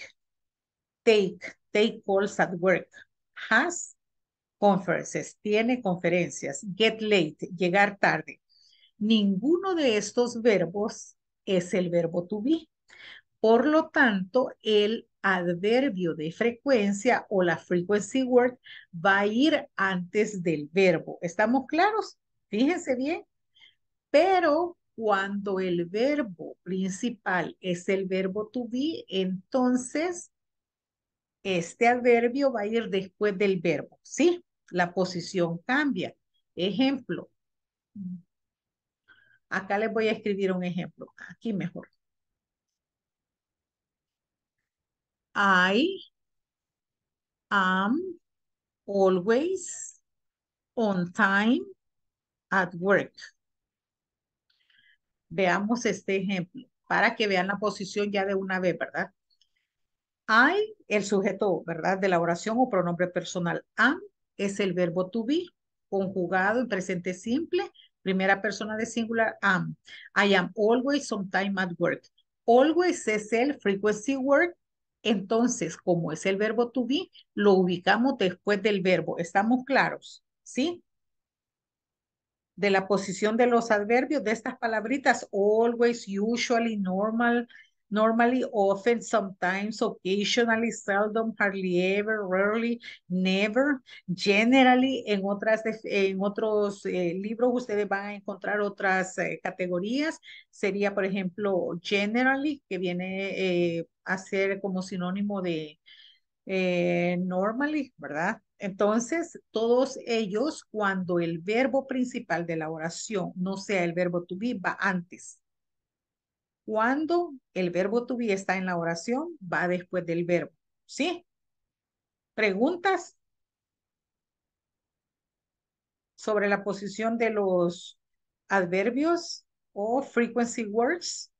Take calls at work. Has, conferences, tiene conferencias. Get late, llegar tarde. Ninguno de estos verbos es el verbo to be. Por lo tanto, el adverbio de frecuencia o la frequency word va a ir antes del verbo. ¿Estamos claros? Fíjense bien. Pero cuando el verbo principal es el verbo to be, entonces este adverbio va a ir después del verbo. ¿Sí? La posición cambia. Ejemplo. Acá les voy a escribir un ejemplo. Aquí mejor. I am always on time at work. Veamos este ejemplo para que vean la posición ya de una vez, ¿verdad? I, el sujeto, ¿verdad? De la oración o pronombre personal. Am es el verbo to be, conjugado en presente simple, primera persona de singular, am. I am always on time at work. Always es el frequency word. Entonces, como es el verbo to be, lo ubicamos después del verbo. ¿Estamos claros? ¿Sí? De la posición de los adverbios de estas palabritas, always, usually, normal, normally, often, sometimes, occasionally, seldom, hardly ever, rarely, never, generally. En otros libros ustedes van a encontrar otras categorías. Sería, por ejemplo, generally, que viene a ser como sinónimo de normally, ¿verdad? Entonces, todos ellos, cuando el verbo principal de la oración no sea el verbo to be, va antes. Cuando el verbo to be está en la oración, va después del verbo. ¿Sí? ¿Preguntas sobre la posición de los adverbios o frequency words?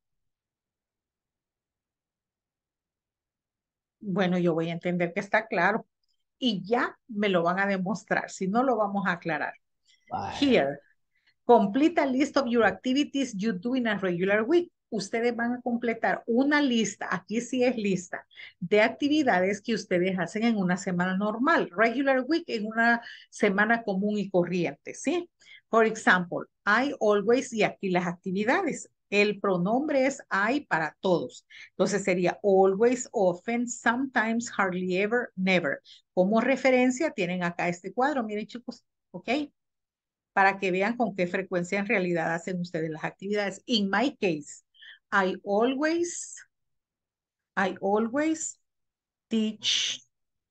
Bueno, yo voy a entender que está claro y ya me lo van a demostrar. Si no, lo vamos a aclarar. Here, complete a list of your activities you do in a regular week. Ustedes van a completar una lista, aquí sí es lista, de actividades que ustedes hacen en una semana normal. Regular week en una semana común y corriente, ¿sí? For example, I always, y aquí las actividades. El pronombre es I para todos. Entonces sería always, often, sometimes, hardly ever, never. Como referencia tienen acá este cuadro, miren chicos, ¿ok? Para que vean con qué frecuencia en realidad hacen ustedes las actividades. In my case, I always teach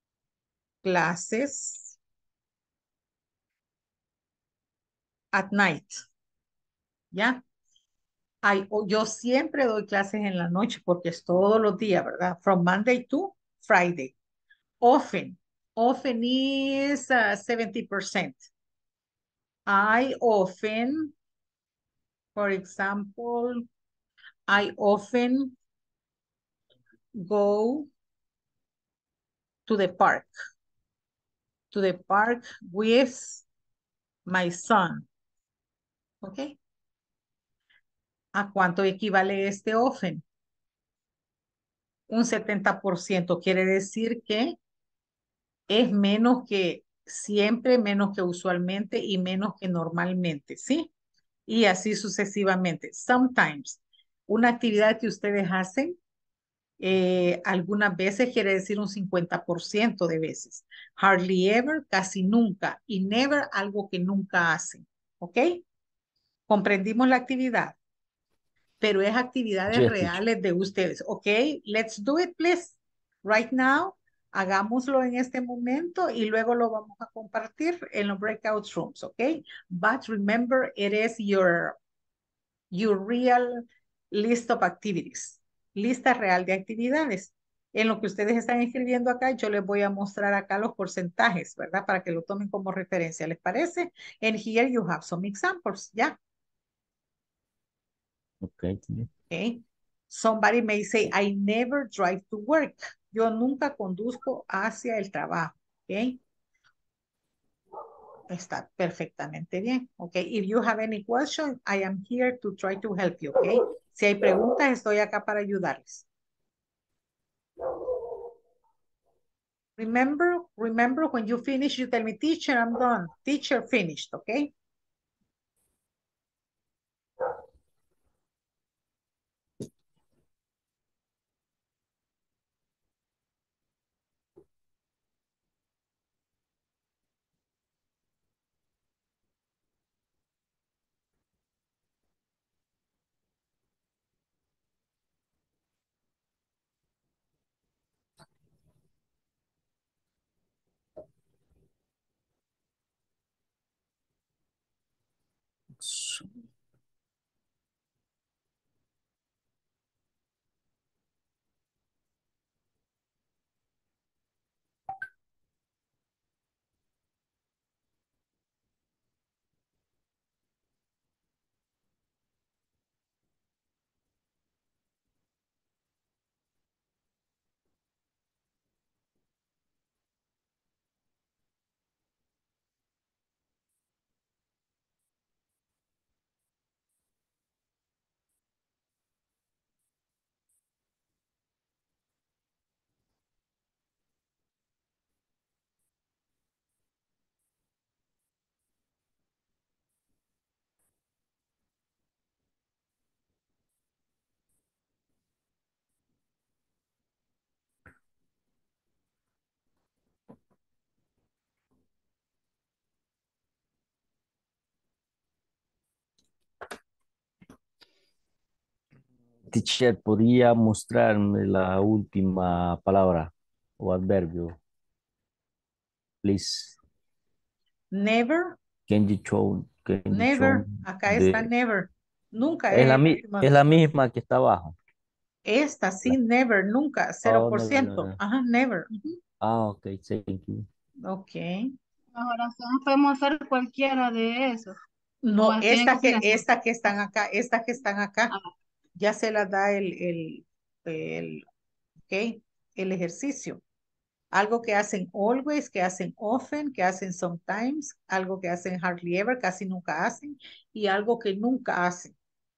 classes at night. ¿Ya? Yo siempre doy clases en la noche porque es todos los días, ¿verdad? From Monday to Friday. Often is 70%. I often, for example, I often go to the park with my son. ¿Ok? ¿A cuánto equivale este often? Un 70%. Quiere decir que es menos que siempre, menos que usualmente y menos que normalmente, ¿sí? Y así sucesivamente. Sometimes, una actividad que ustedes hacen algunas veces quiere decir un 50% de veces. Hardly ever, casi nunca. Y never, algo que nunca hacen. ¿Ok? Comprendimos la actividad, pero es actividades Yes, teacher. reales de ustedes. ¿Ok? Let's do it, please. Right now. Hagámoslo en este momento y luego lo vamos a compartir en los breakout rooms. ¿Ok? But remember, it is your real list of activities, lista real de actividades. En lo que ustedes están escribiendo acá, yo les voy a mostrar acá los porcentajes, ¿verdad? Para que lo tomen como referencia, ¿les parece? And here you have some examples, ¿ya? Okay, teacher. Okay. Somebody may say, I never drive to work. Yo nunca conduzco hacia el trabajo, ¿ok? Está perfectamente bien, ¿ok? If you have any question, I am here to try to help you, ¿ok? Si hay preguntas, estoy acá para ayudarles. Remember when you finish, you tell me, teacher, I'm done. Teacher, finished, okay? Teacher, ¿podría mostrarme la última palabra o adverbio? Please. Never, Can you show never. Acá está never. Nunca es el último. es la misma que está abajo. Esta sí, never, nunca, Oh, never, 0%. Ajá, never. Ah, ok, thank you. Ok. Las oraciones podemos hacer cualquiera de esos. No, O tienen que ser así. estas que están acá, estas que están acá, ya se las da ok, el ejercicio. Algo que hacen always, que hacen often, que hacen sometimes, algo que hacen hardly ever, casi nunca hacen, y algo que nunca hacen.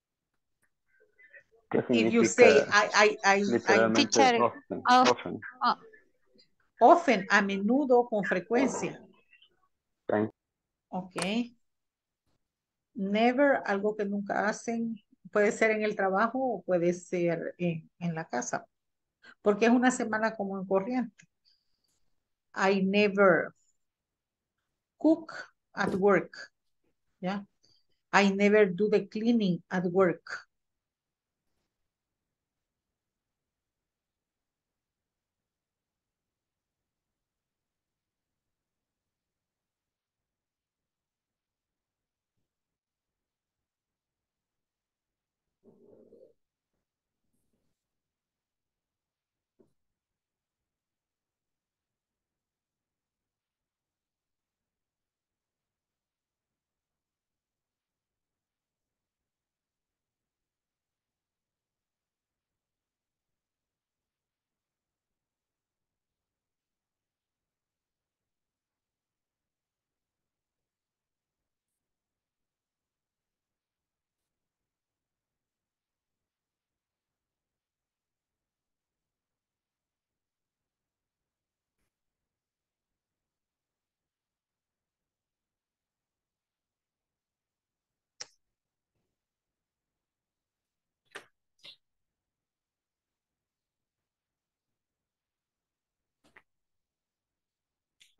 ¿Qué If you say, significa I, literalmente Teacher, often? oh, Often. oh, often, a menudo, con frecuencia. Thank Ok. Never, algo que nunca hacen, puede ser en el trabajo o puede ser en la casa, porque es una semana común corriente. I never cook at work. ¿Ya? I never do the cleaning at work.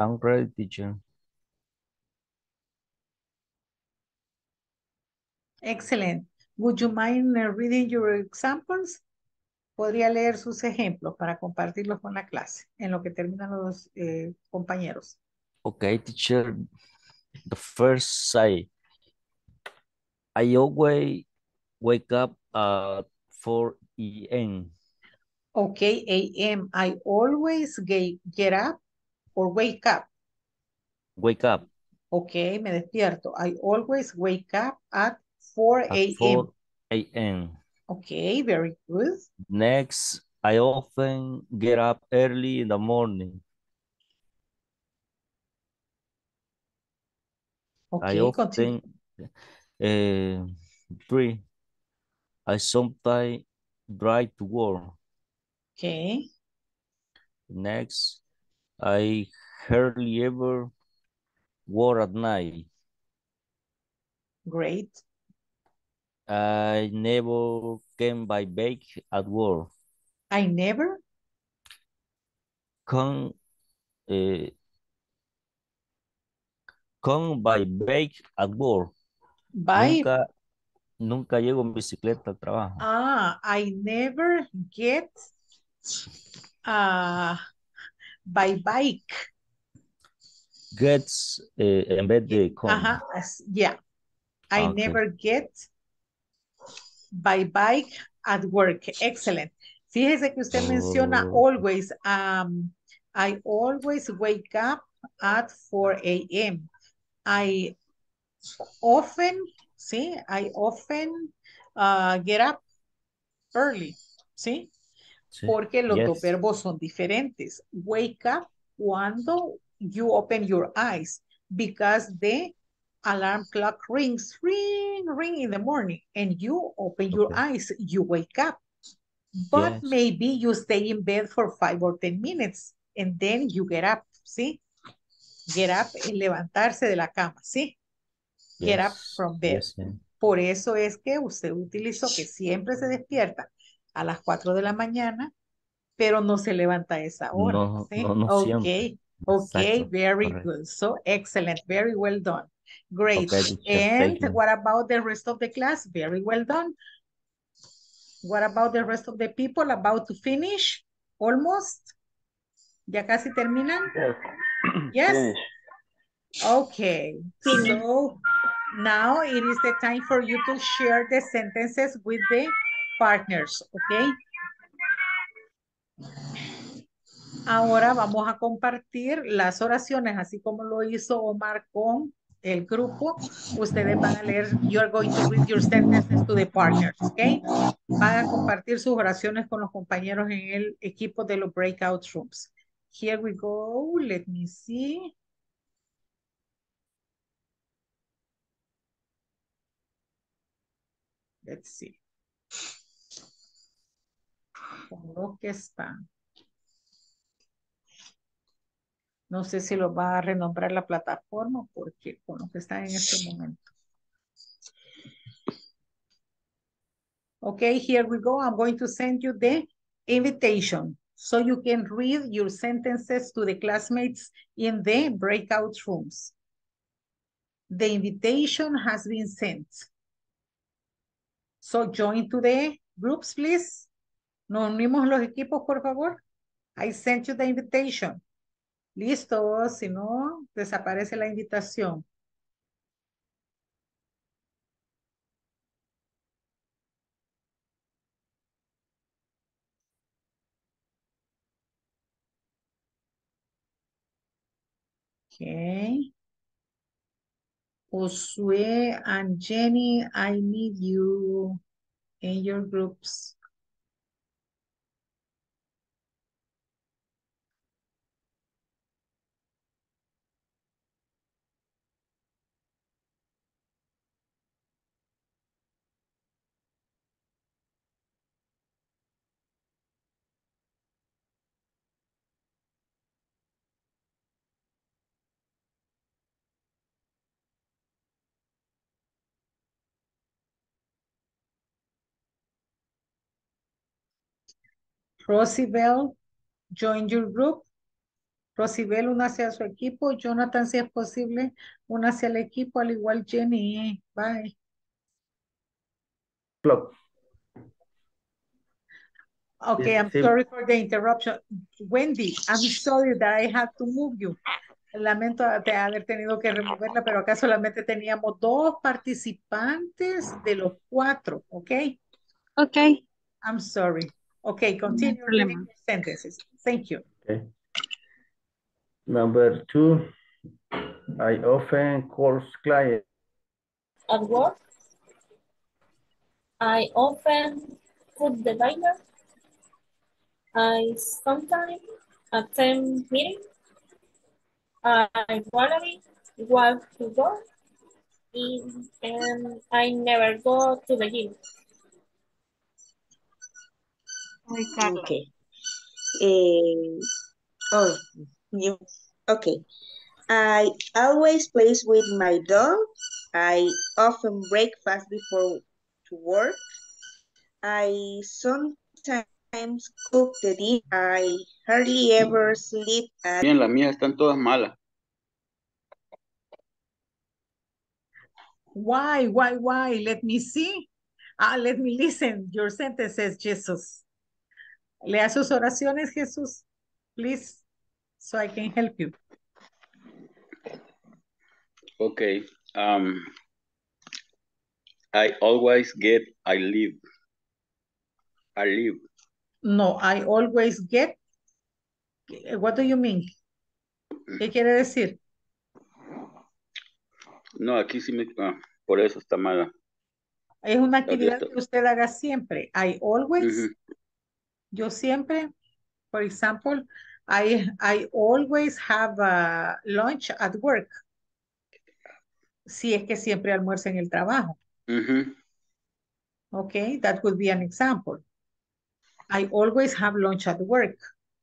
I'm ready, teacher. Excellent. Would you mind reading your examples? Podría leer sus ejemplos para compartirlos con la clase en lo que terminan los compañeros. Okay, teacher. The first say, I always wake up at 4 a.m. Okay, a.m. I always get up or wake up. Wake up Okay, me despierto. I always wake up at 4 at a.m. 4 a.m. Okay, very good. Next, I often get up early in the morning. I Okay, continue. often, 3, I sometimes drive to work. Okay, Next, I hardly ever work at night. great. I never can by bake at work. I never, Come, uh, come by bake at work. by, Nunca llego en bicicleta al trabajo. I never get by bike. Gets en vez de come. Yeah. I Okay. never get by bike at work. Excellent. Fíjese que usted menciona always. I always wake up at 4 a.m. I often, ¿sí? I often get up early, ¿sí? Sí. Porque los dos Yes. verbos son diferentes. Wake up cuando you open your eyes because the alarm clock rings, ring, ring in the morning and you open your eyes, you wake up. But Yes. maybe you stay in bed for 5 or 10 minutes and then you get up, ¿sí? Get up es levantarse de la cama, ¿sí? Get up Yes. from bed. Yes, yeah. Por eso es que usted utilizó que siempre se despierta a las 4 de la mañana, pero no se levanta a esa hora. No, ¿sí? no siempre. Okay, Exacto. very Correcto. good. So excellent, very well done. Great. Okay, teacher, And thank you. what about the rest of the class? Very well done. What about the rest of the people about to finish? Almost? ¿Ya casi terminan? Yes. Finish. Okay, so now it is the time for you to share the sentences with the partners, okay? Ahora vamos a compartir las oraciones, así como lo hizo Omar con el grupo. Ustedes van a leer, you're going to read your sentences to the partners, okay? Van a compartir sus oraciones con los compañeros en el equipo de los breakout rooms. Here we go, let me see. Let's see. Con lo que están. No sé si lo va a renombrar la plataforma porque con lo que están en este momento. Okay, here we go. I'm going to send you the invitation so you can read your sentences to the classmates in the breakout rooms. The invitation has been sent. So join to the groups, please. Nos unimos los equipos, por favor. I sent you the invitation. Listo, si no, desaparece la invitación. Okay. Josue and Jenny, I need you in your groups. Rosibel, join your group. Rosibel, únase a su equipo. Jonathan, si es posible, únase al equipo, al igual Jenny. Bye. Clock. Okay, I'm Sí. sorry for the interruption. Wendy, I'm sorry that I had to move you. Lamento de haber tenido que removerla, pero acá solamente teníamos 2 participantes de los 4, ¿ok? Okay, I'm sorry. Okay, no hay continue reading problema. your sentences. Thank you. Okay. Number 2, I often call clients. At work, I often put the diner. I sometimes attend meetings. I rarely walk to work. And I never go to the gym. Ricardo. Okay. Oh, you. Okay. I always play with my dog. I often breakfast before to work. I sometimes cook the dinner. I hardly ever sleep at. Bien, las mías están todas malas. Why? Let me see. Let me listen. Your sentences, Jesus. Lea sus oraciones, Jesús, please, so I can help you. Okay. I always get, I live. No, I always get. What do you mean? ¿Qué quiere decir? No, aquí sí por eso está mala. Es una actividad que usted haga siempre. I always. Yo siempre, for example, I always have a lunch at work. Si es que siempre almuerza en el trabajo. Okay, that would be an example. I always have lunch at work.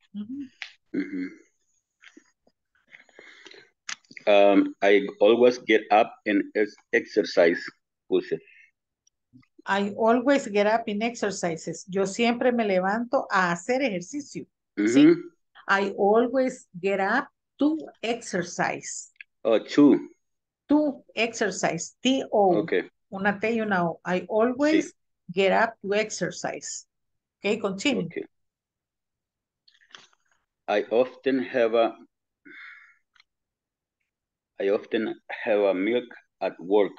I always get up and exercise. Puse. I always get up in exercises. Yo siempre me levanto a hacer ejercicio. ¿Sí? I always get up to exercise. Oh, to exercise. T-O. Okay. Una T y una O. I always get up to exercise. Okay, continue. Okay. I often have a milk at work.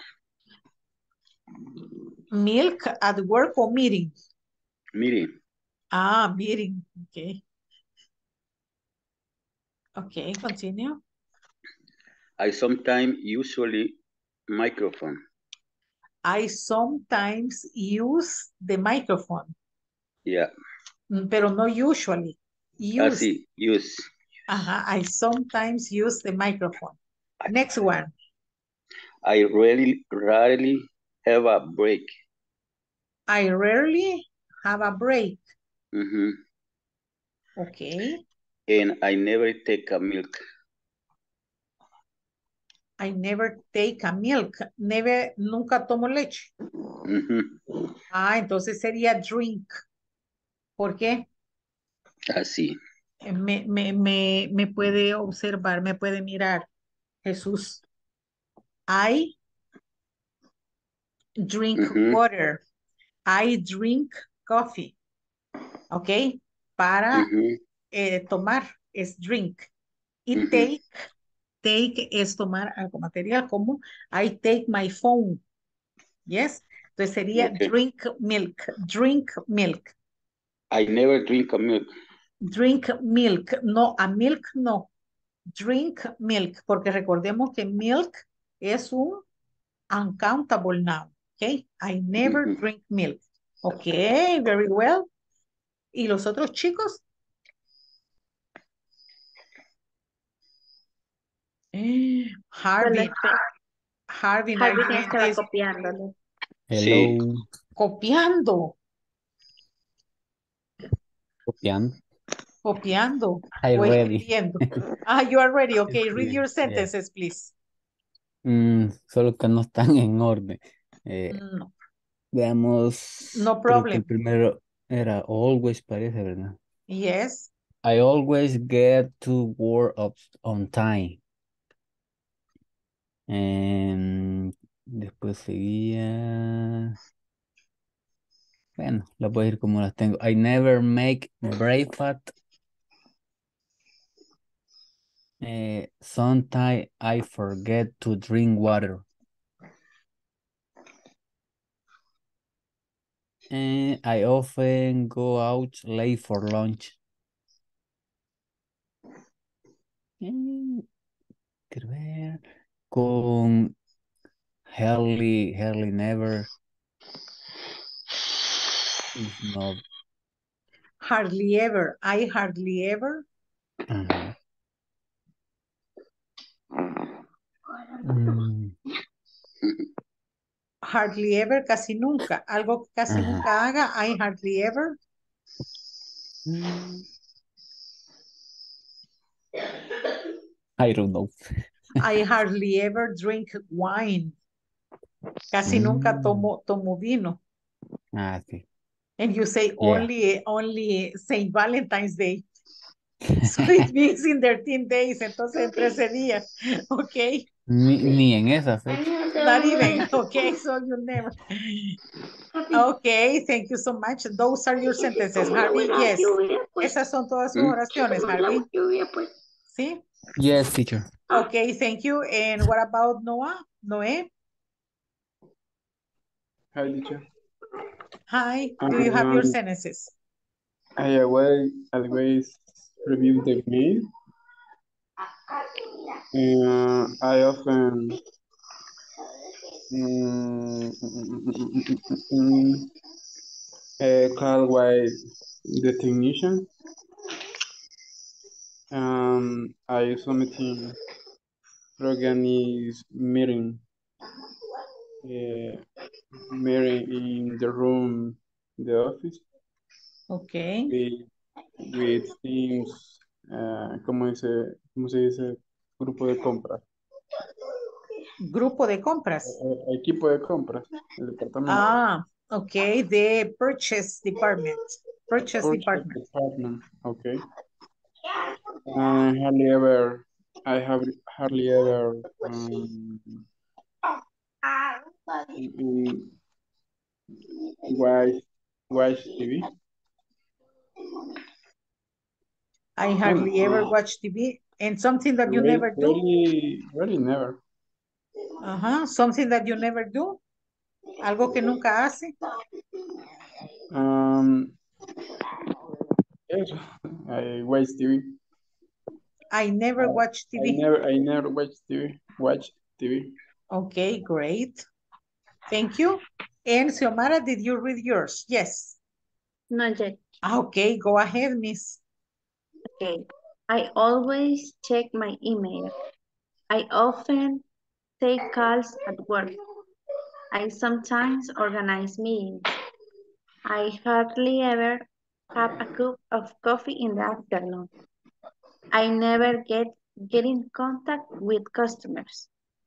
Milk at work or meeting? Meeting. Meeting. Okay. Okay, continue. I sometimes usually microphone. I sometimes use the microphone. Yeah. Pero no usually. Use. Sí, use. I sometimes use the microphone. Next one. I rarely have a break. I rarely have a break. Okay. And I never take a milk. I never take a milk. Nunca tomo leche. Entonces sería drink. ¿Por qué? Así. Me puede observar, me puede mirar. Jesús. I drink water. I drink coffee. ¿Ok? Para tomar es drink. Y take es tomar algo material, como I take my phone. Yes. Entonces sería drink milk. Drink milk. I never drink a milk. Drink milk. No, a milk no. Drink milk. Porque recordemos que milk es un uncountable noun. Okay. I never drink milk. Okay, very well. ¿Y los otros chicos? Harvey. Harvey estaba copiándole. Hello. Copiando. Copiando. I O ready. escribiendo. You are ready. Okay, read your sentences, please. Solo que no están en orden. No. Veamos. No Creo que problem. el primero era always, parece, ¿verdad? Yes. I always get to work on time. Después seguía. Bueno, las voy a ir como las tengo. I never make breakfast. Sometimes I forget to drink water. And I often go out late for lunch. Quiero ver. Con hardly never. Is not. Hardly ever. I hardly ever. Hardly ever, casi nunca. Algo que casi nunca haga. I hardly ever. I don't know. I hardly ever drink wine. Casi nunca tomo vino. Sí. And you say Yeah. only Saint Valentine's Day. So it means in 13 days, entonces en 13 días. Okay. Ni en esa fecha. Not even. Okay, so you never. Okay, thank you so much. Those are your sentences, Harvey. Yes. Esas son todas sus oraciones, Harvey. ¿Sí? Yes, teacher. Okay, thank you. And what about Noah? Noé? Hi, teacher. Hi, do you have your sentences? I always review the mail. I often call with the technician. I sometimes organize meeting in the room, the office. Okay. With teams, ¿cómo se dice? Grupo de compras. Grupo de compras. Equipo de compras, el departamento. Okay, the purchase department. Purchase department. Okay. I have hardly ever watch TV. I hardly ever watch TV. And something that you never do? Really never. Something that you never do? Algo que nunca hace? Yes, I watch TV. I never watch TV. I never watch TV. Okay, great. Thank you. And Xiomara, did you read yours? Yes. Not yet. Okay, go ahead, miss. Okay. I always check my email. I often take calls at work. I sometimes organize meetings. I hardly ever have a cup of coffee in the afternoon. I never get in contact with customers.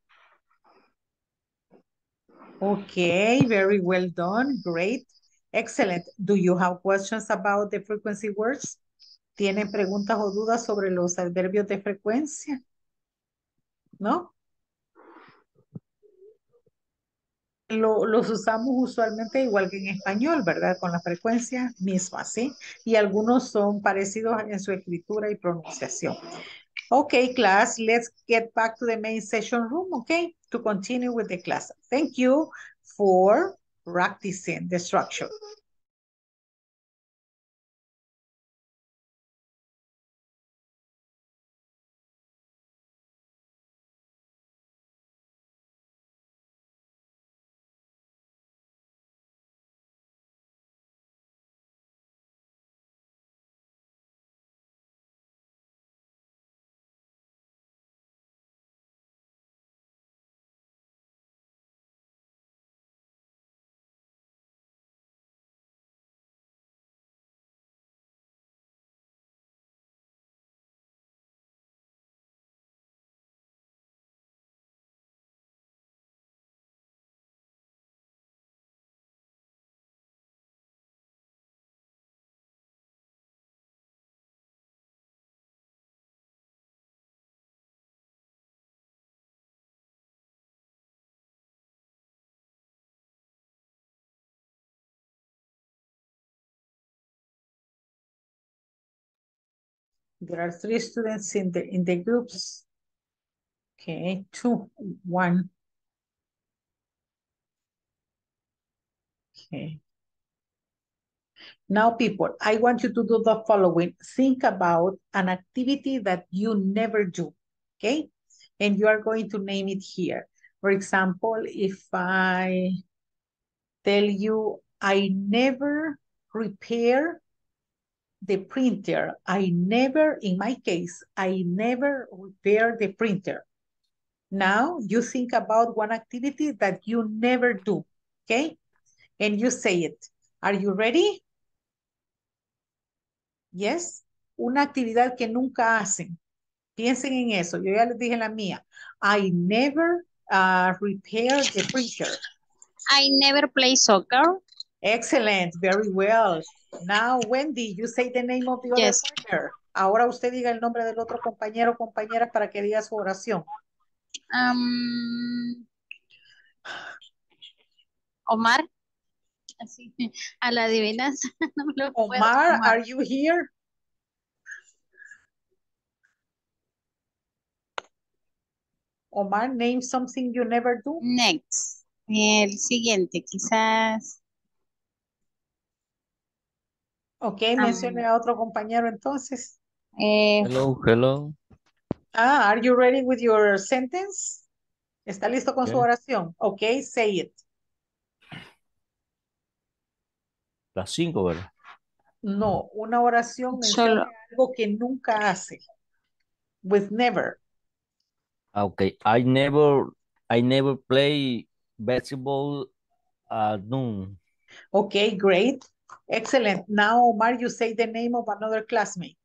Okay, very well done. Great. Excellent. Do you have questions about the frequency words? ¿Tienen preguntas o dudas sobre los adverbios de frecuencia? ¿No? Los usamos usualmente igual que en español, ¿verdad? Con la frecuencia misma, ¿sí? Y algunos son parecidos en su escritura y pronunciación. Okay, class, let's get back to the main session room, okay? To continue with the class. Thank you for practicing the structure. There are 3 students in the groups. Okay, 2, 1. Okay. Now, people, I want you to do the following. Think about an activity that you never do, okay? And you are going to name it here. For example, if I tell you, I never repair the printer. I never, in my case, I never repair the printer. Now, you think about one activity that you never do, okay? And you say it. Are you ready? Yes, una actividad que nunca hacen. Piensen en eso. Yo ya les dije la mía. I never repair the printer. I never play soccer. Excellent, very well. Now, Wendy, you say the name of the other partner. Ahora usted diga el nombre del otro compañero o compañera para que diga su oración. Omar. Así, a la adivinanza. No me lo Omar, are you here? Omar, name something you never do. Next. El siguiente, quizás. Ok, mencione a otro compañero entonces. Hello. Are you ready with your sentence? ¿Está listo con su oración? Ok, say it. Las 5, ¿verdad? No, una oración menciona algo que nunca hace. With never. Okay, I never play basketball at noon. Okay, great. Excellent. Now, Omar, you say the name of another classmate.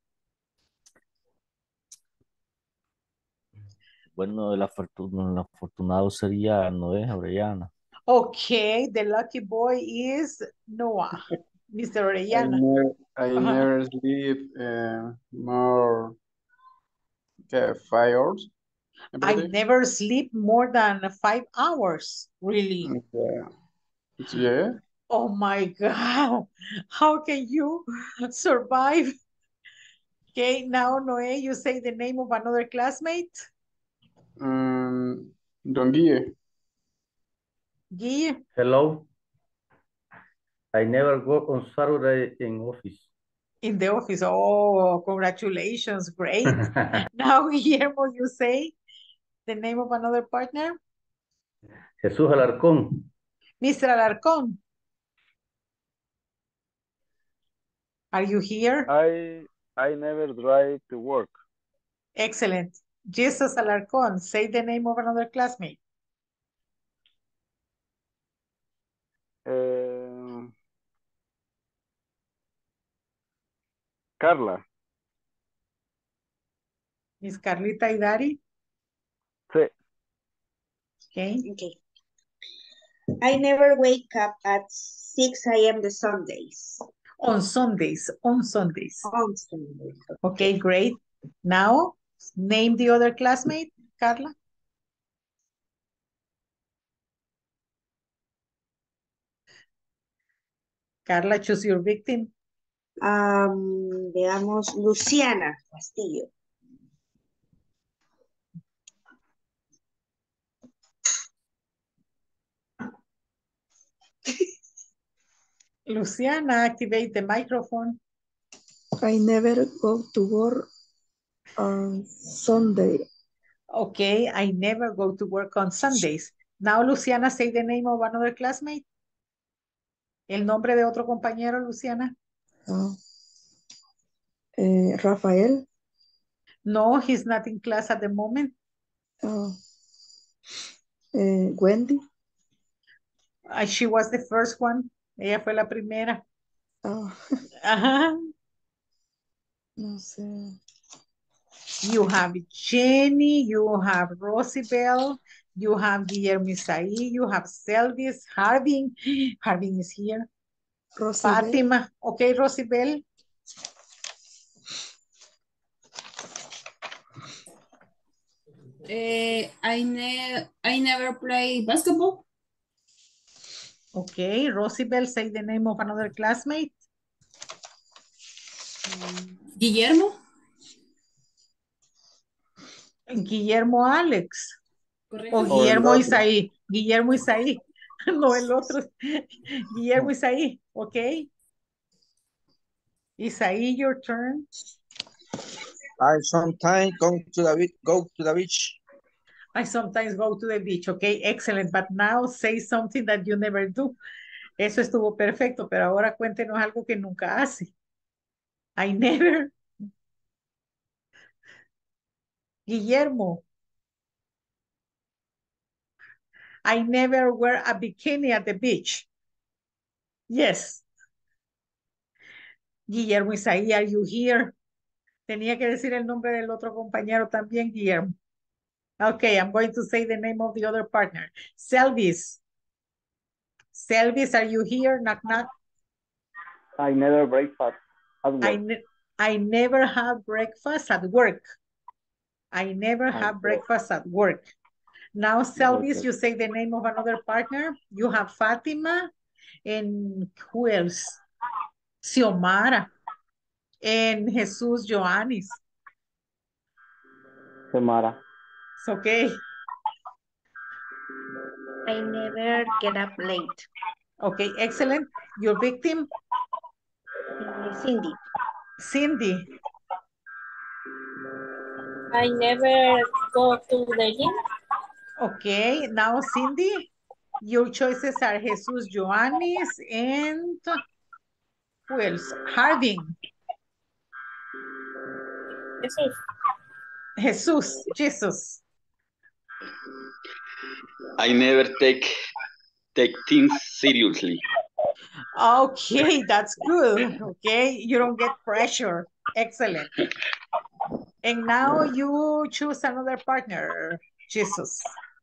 Bueno, el afortunado sería Noé Orellana. Okay, the lucky boy is Noah, Mr. Orellana. I never sleep more than 5 hours. I never sleep more than 5 hours, really. Yeah. Oh my God, how can you survive? Okay, now Noé, you say the name of another classmate. Don Guille. Guille. Hello. I never go on Saturday in office. In the office. Oh, congratulations. Great. Now, Guillermo, you say the name of another partner. Jesús Alarcón. Mr. Alarcón. Are you here? I never drive to work. Excellent. Jesus Alarcón, say the name of another classmate. Carla. Miss Carlita Idari. Sí. Okay. I never wake up at 6 a.m. the Sundays. On Sundays. On Sundays. Okay, great. Now, name the other classmate, Carla. Carla, choose your victim. Veamos, Luciana Castillo. Luciana, activate the microphone. I never go to work on Sunday. Okay, I never go to work on Sundays. Now, Luciana, say the name of another classmate. El nombre de otro compañero, Luciana. Rafael. No, he's not in class at the moment. Wendy. She was the first one. Ella fue la primera. Ajá. No sé. You have Jenny, you have Rosibel, you have Guillermo Isaí, you have Selvis, Harbin. Harbin is here. Rosibel. Fatima. Okay, Rosibel. I never play basketball. Okay, Rosibel, say the name of another classmate. Guillermo. Guillermo Alex. Correcto. O Guillermo Isaí. Guillermo Isaí. No el otro. Guillermo Isaí. Ok. Isaí, your turn. I sometimes go to the beach. I sometimes go to the beach. Okay, excellent. But now say something that you never do. Eso estuvo perfecto, pero ahora cuéntenos algo que nunca hace. I never. Guillermo. I never wear a bikini at the beach. Yes. Guillermo Isaí, are you here? Tenía que decir el nombre del otro compañero también, Guillermo. Okay, I'm going to say the name of the other partner. Selvis. Selvis, are you here? Knock, knock. I never breakfast at work. I never have breakfast at work. I never have breakfast at work. Now, Selvis, Okay. you say the name of another partner. You have Fatima and who else? Xiomara and Jesus Joannis. Samara. It's okay. I never get up late. Okay, excellent. Your victim? Cindy. Cindy. I never go to the gym. Okay, now Cindy, your choices are Jesus Joannis and who else? Harding. Jesus. I never take things seriously. Okay, that's good. Okay, you don't get pressure. Excellent. And now you choose another partner, Jesus.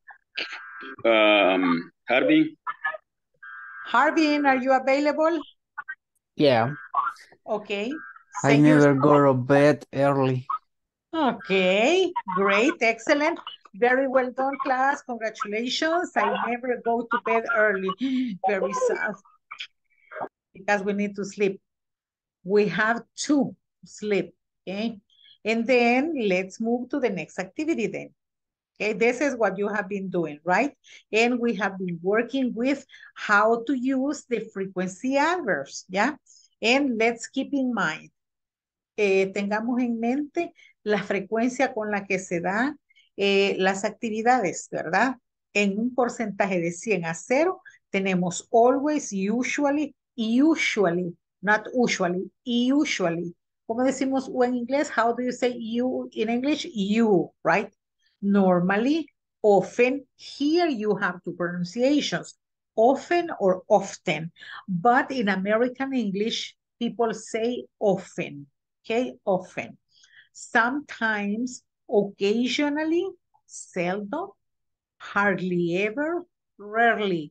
Harbin. Harbin, are you available? Yeah. Okay. I never go to bed early. Okay, great, excellent. Very well done, class. Congratulations. I never go to bed early. Very sad. Because we need to sleep. We have to sleep, okay? And then let's move to the next activity then. Okay, this is what you have been doing, right? And we have been working with how to use the frequency adverbs, yeah? And let's keep in mind, tengamos en mente la frecuencia con la que se dan las actividades, ¿verdad? En un porcentaje de 100 a 0, tenemos always, usually, not usually. ¿Cómo decimos U en inglés? How do you say you in English? You, right? Normally, often. Here you have two pronunciations, often or often. But in American English, people say often. Okay, often. Sometimes, occasionally, seldom, hardly ever, rarely,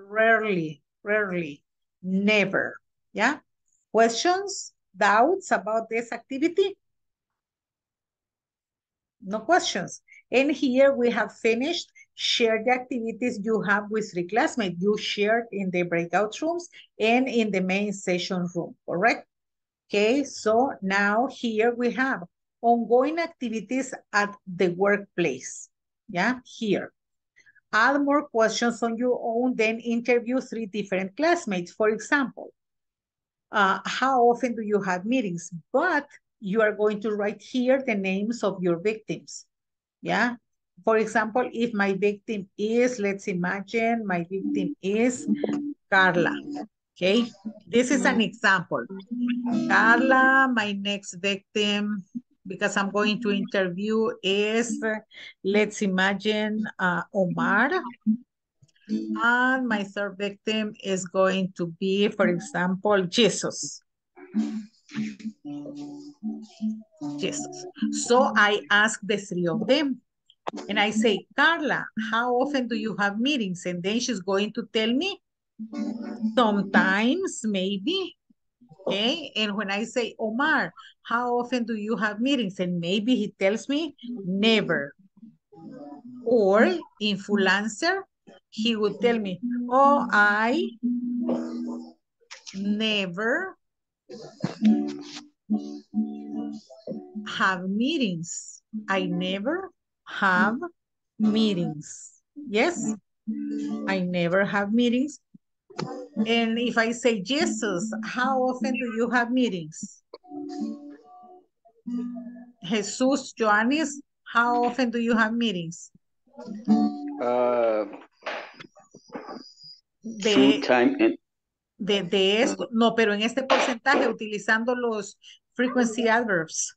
never. Yeah? Questions, doubts about this activity? No questions. And here we have finished. Share the activities you have with 3 classmates. You shared in the breakout rooms and in the main session room, correct? Okay, so now here we have ongoing activities at the workplace. Yeah, here. Add more questions on your own, then interview 3 different classmates. For example, how often do you have meetings? But you are going to write here the names of your victims. Yeah. For example, if my victim is, let's imagine my victim is Carla. Okay, this is an example. Carla, my next victim, because I'm going to interview is, let's imagine Omar. And my third victim is going to be, for example, Jesus. Jesus. So I ask the 3 of them. And I say, Carla, how often do you have meetings? And then she's going to tell me, sometimes, maybe. Okay, and when I say, Omar, how often do you have meetings? And maybe he tells me, never. Or in full answer, he would tell me, oh, I never have meetings. I never have meetings. Yes, I never have meetings. And if I say, Jesus, how often do you have meetings? Jesus, Joannis, how often do you have meetings? De esto, no, pero en este porcentaje utilizando los frequency adverbs.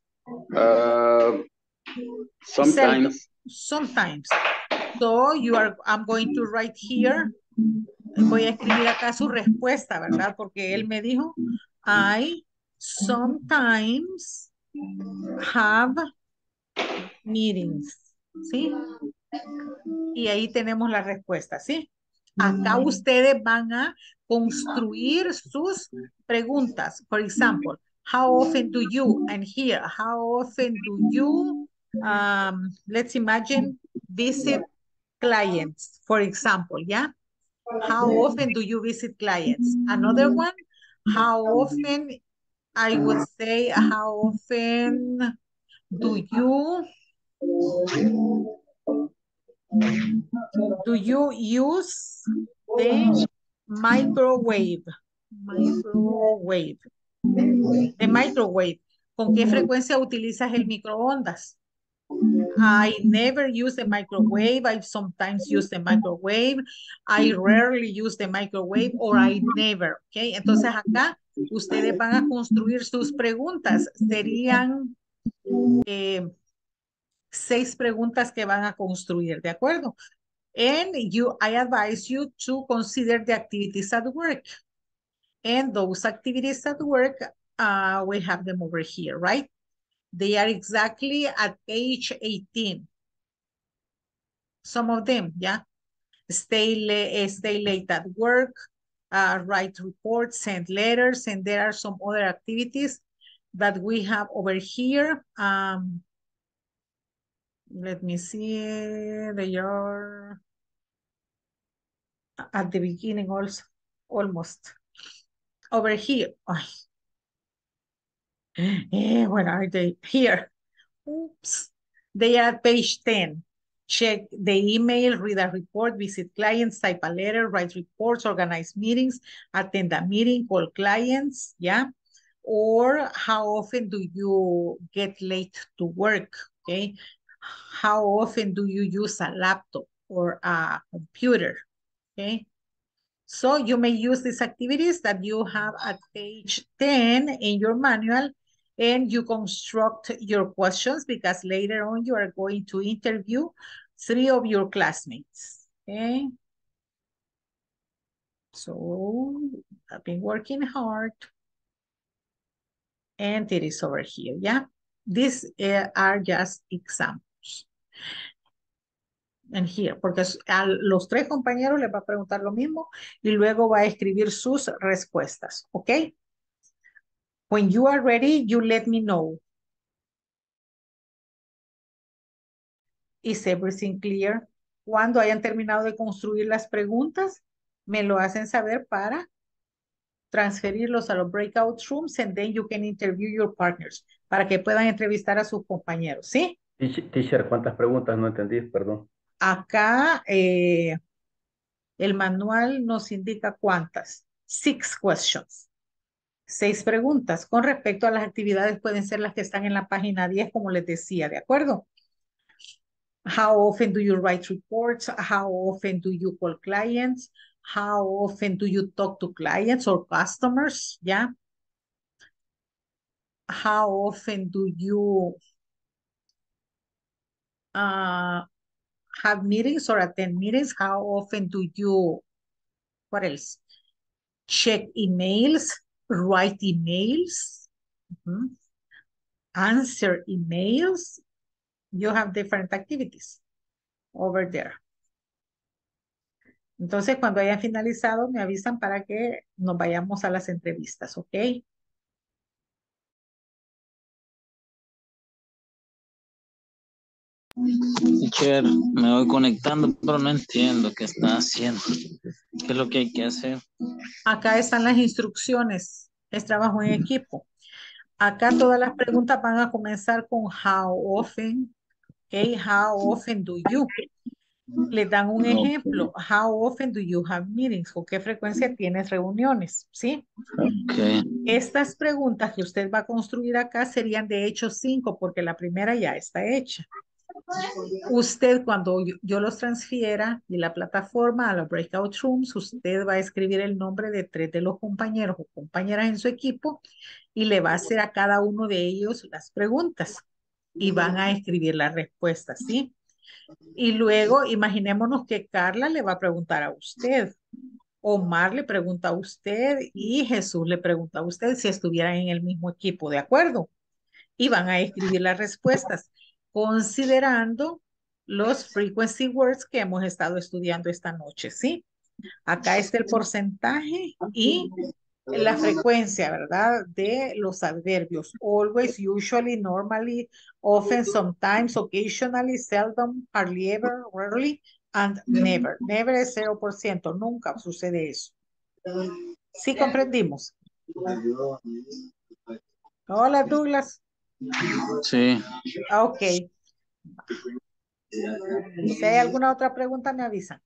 Sometimes. Sometimes. So I'm going to write here. Voy a escribir acá su respuesta, ¿verdad? Porque él me dijo, I sometimes have meetings. ¿Sí? Y ahí tenemos la respuesta, ¿sí? Acá ustedes van a construir sus preguntas. For example, how often do you, and here, how often do you, let's imagine, visit clients, for example, yeah? How often do you visit clients? Another one, how often, I would say, how often do you use the microwave? The microwave. ¿Con qué frecuencia utilizas el microondas? I never use the microwave. I sometimes use the microwave. I rarely use the microwave, or I never. Okay, entonces acá ustedes van a construir sus preguntas. Serían 6 preguntas que van a construir, ¿de acuerdo? And I advise you to consider the activities at work. And those activities at work, we have them over here, right? They are exactly at page 18. Some of them, yeah. Stay late at work, write reports, send letters, and there are some other activities that we have over here. Let me see, they are at the beginning also, almost. Over here. Where are they? Here. Oops. They are at page 10. Check the email, read a report, visit clients, type a letter, write reports, organize meetings, attend a meeting, call clients, yeah? Or how often do you get late to work, okay? How often do you use a laptop or a computer, okay? So you may use these activities that you have at page 10 in your manual, and you construct your questions because later on you are going to interview 3 of your classmates, okay? So I've been working hard. And it is over here, yeah? These are just examples. And here, porque a los 3 compañeros les va a preguntar lo mismo y luego va a escribir sus respuestas, ¿ok? When you are ready, you let me know. Is everything clear? Cuando hayan terminado de construir las preguntas, me lo hacen saber para transferirlos a los breakout rooms and then you can interview your partners para que puedan entrevistar a sus compañeros, ¿sí? Teacher, ¿cuántas preguntas no entendí? Perdón. Acá el manual nos indica cuántas. 6 questions. 6 preguntas. Con respecto a las actividades pueden ser las que están en la página 10, como les decía, ¿de acuerdo? How often do you write reports? How often do you call clients? How often do you talk to clients or customers? Yeah. How often do you have meetings or attend meetings? How often do you, what else? Check emails, write emails, answer emails. You have different activities over there. Entonces, cuando hayan finalizado, me avisan para que nos vayamos a las entrevistas, ¿ok? Teacher, me voy conectando, pero no entiendo qué está haciendo. ¿Qué es lo que hay que hacer? Acá están las instrucciones. Es trabajo en equipo. Acá todas las preguntas van a comenzar con how often, Okay, how often do you? Le dan un ejemplo. How often do you have meetings? ¿Con qué frecuencia tienes reuniones? ¿Sí? Okay. Estas preguntas que usted va a construir acá serían de hecho 5 porque la primera ya está hecha. Usted cuando yo los transfiera de la plataforma a los breakout rooms, usted va a escribir el nombre de 3 de los compañeros o compañeras en su equipo y le va a hacer a cada uno de ellos las preguntas y van a escribir las respuestas, ¿sí? Y luego imaginémonos que Carla le va a preguntar a usted, Omar le pregunta a usted y Jesús le pregunta a usted si estuvieran en el mismo equipo, ¿de acuerdo? Y van a escribir las respuestas considerando los frequency words que hemos estado estudiando esta noche, ¿sí? Acá está el porcentaje y la frecuencia, ¿verdad? De los adverbios. Always, usually, normally, often, sometimes, occasionally, seldom, hardly ever, rarely, and never. Never es 0%, nunca sucede eso. ¿Sí comprendimos? Hola, Douglas. Sí. Ok. Si hay alguna otra pregunta, me avisan.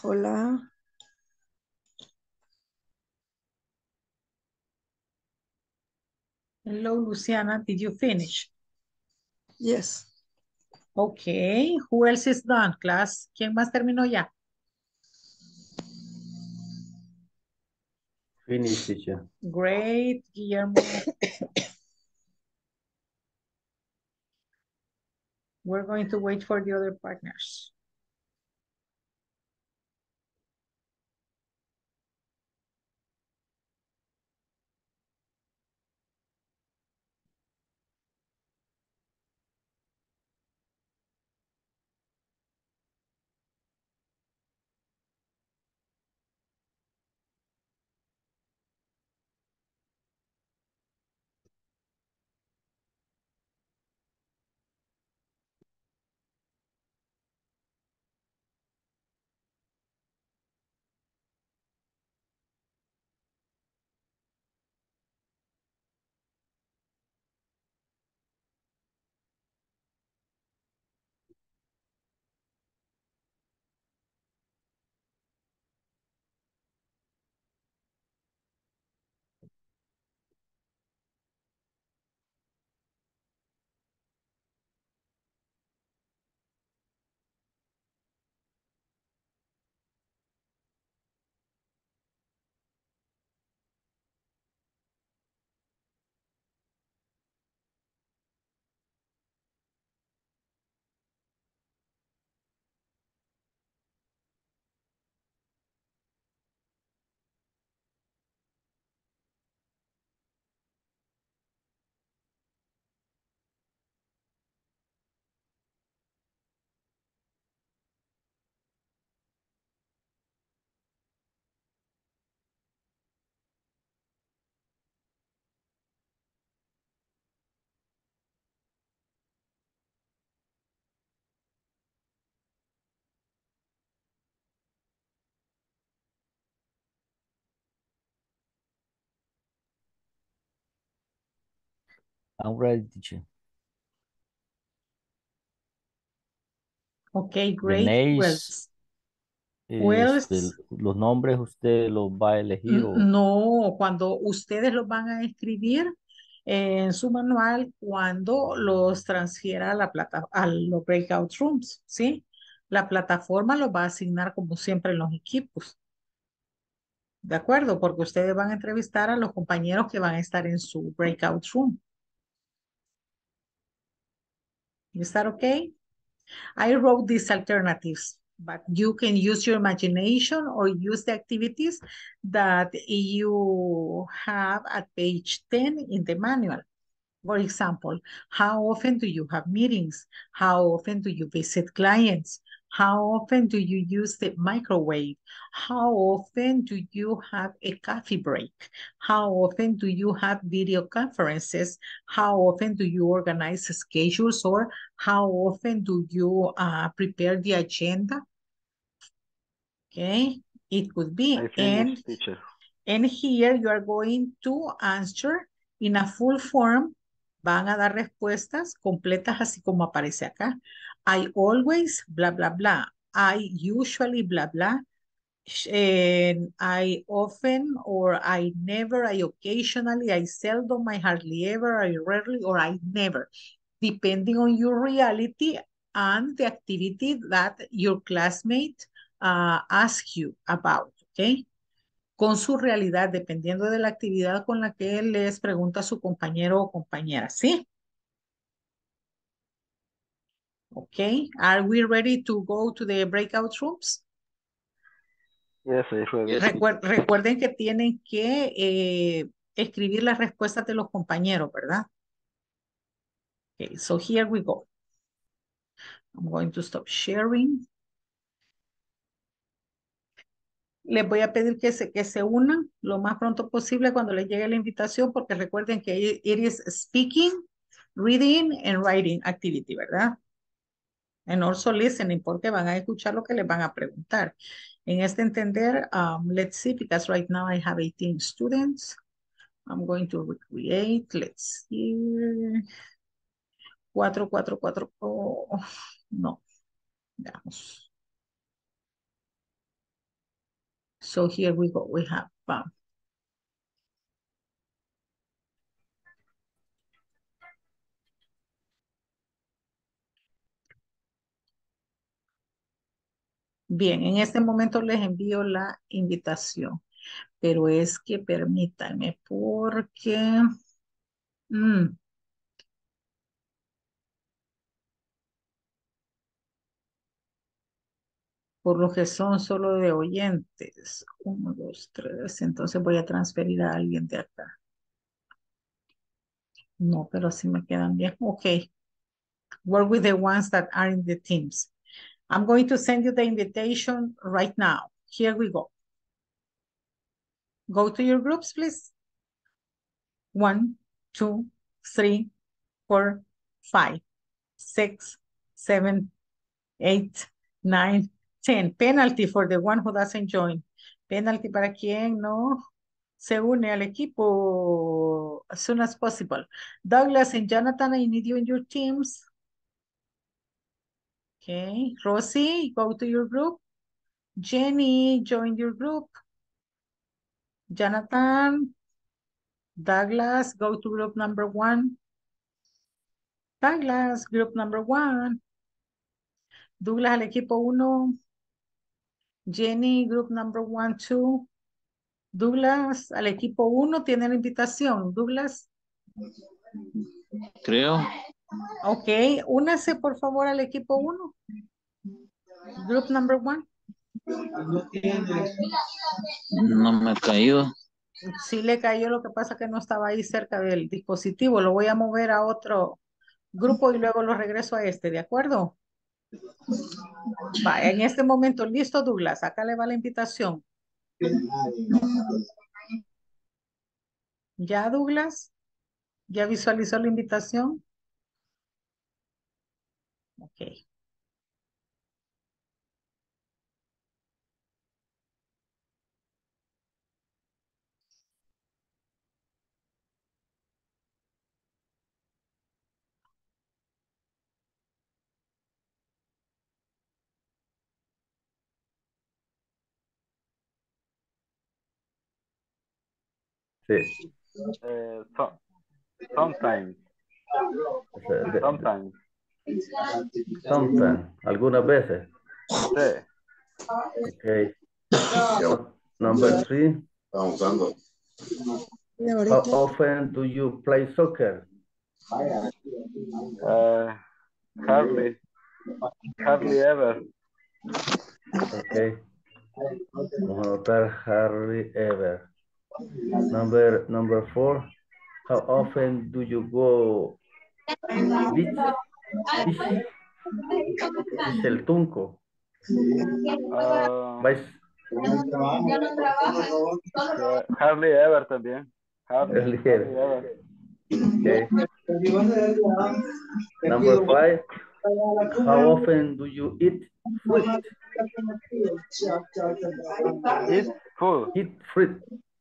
Hola. Hello, Luciana. Did you finish? Yes. Okay. Who else is done, class? ¿Quién más terminó ya? Finish, teacher. Great, Guillermo. We're going to wait for the other partners. I'm ready, teacher. Okay, The great. names, los nombres usted los va a elegir o No, cuando ustedes los van a escribir en su manual, cuando los transfiera a la a los breakout rooms, ¿sí? La plataforma los va a asignar como siempre en los equipos. ¿De acuerdo? Porque ustedes van a entrevistar a los compañeros que van a estar en su breakout room. Is that okay? I wrote these alternatives, but you can use your imagination or use the activities that you have at page 10 in the manual. For example, how often do you have meetings? How often do you visit clients? How often do you use the microwave? How often do you have a coffee break? How often do you have video conferences? How often do you organize schedules, or how often do you prepare the agenda? Okay, it could be. I finished, teacher. And here you are going to answer in a full form. Van a dar respuestas completas así como aparece acá. I always, bla, bla, bla. I usually, bla, bla. And I often, or I never, I occasionally, I seldom, I hardly ever, I rarely, or I never. Depending on your reality and the activity that your classmate asks you about, okay? Con su realidad, dependiendo de la actividad con la que les pregunta a su compañero o compañera, ¿sí? Okay, are we ready to go to the breakout rooms? Yes, I ready. Recuerden que tienen que escribir las respuestas de los compañeros, ¿verdad? Okay, so here we go. I'm going to stop sharing. Les voy a pedir que se unan lo más pronto posible cuando les llegue la invitación, porque recuerden que it is speaking, reading, and writing activity, ¿verdad? And also listening, porque van a escuchar lo que les van a preguntar. En este entender, let's see, because right now I have 18 students. I'm going to recreate, let's see. 4, 4, 4, oh, no, veamos. So here we go. We have bien, en este momento les envío la invitación, pero es que permítanme porque por lo que son solo de oyentes. 1, 2, 3. Entonces voy a transferir a alguien de acá. No, pero sí me quedan bien. Okay. Work with the ones that are in the teams. I'm going to send you the invitation right now. Here we go. Go to your groups, please. 1, 2, 3, 4, 5, 6, 7, 8, 9, 10. Penalty for the one who doesn't join. Penalty para quien no se une al equipo as soon as possible. Douglas and Jonathan, I need you in your teams. Okay. Rosie, go to your group. Jenny, join your group. Jonathan, Douglas, go to group number 1. Douglas, group number 1. Douglas al equipo 1. Jenny, group number 1, 2. Douglas, al equipo 1 tiene la invitación. Douglas. Creo. Ok, únase por favor al equipo 1. Group number 1. No me ha caído. Sí le cayó, lo que pasa que no estaba ahí cerca del dispositivo. Lo voy a mover a otro grupo y luego lo regreso a este, ¿de acuerdo? Va, en este momento, listo, Douglas. Acá le va la invitación. ¿Ya, Douglas? ¿Ya visualizó la invitación? Ok. Sí. Sometimes. Sometimes. Sometimes. Algunas veces. Sí. Okay. Number 3. How often do you play soccer? Hardly ever. Okay. Vamos a anotar hardly ever. Number 4. How often do you go beach? Es el Tunco. Hardly ever también. Hardly ever. Okay. Number 5. How often do you eat fruit? Eat food. Eat fruit.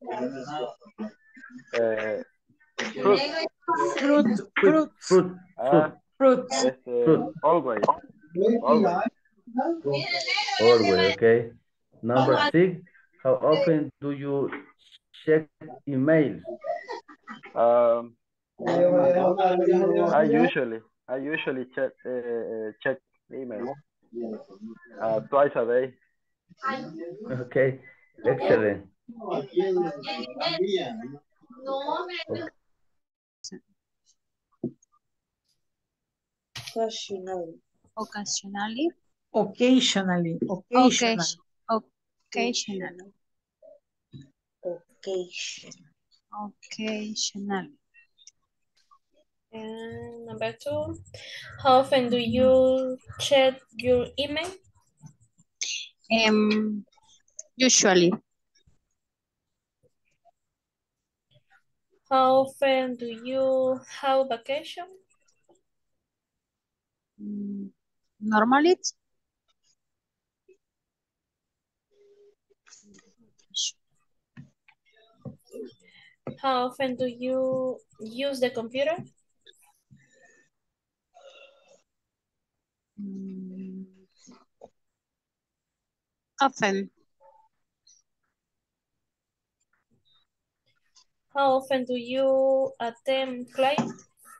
Fruit. Always. Always, okay. Number 6, how often do you check emails? I usually check email twice a day. Okay, excellent. Okay. Occasionally. Occasionally. Occasionally. Occasionally. Occasionally. And number 2, how often do you check your email? Usually. How often do you have vacation? Normally. How often do you use the computer? Often. How often do you attend client?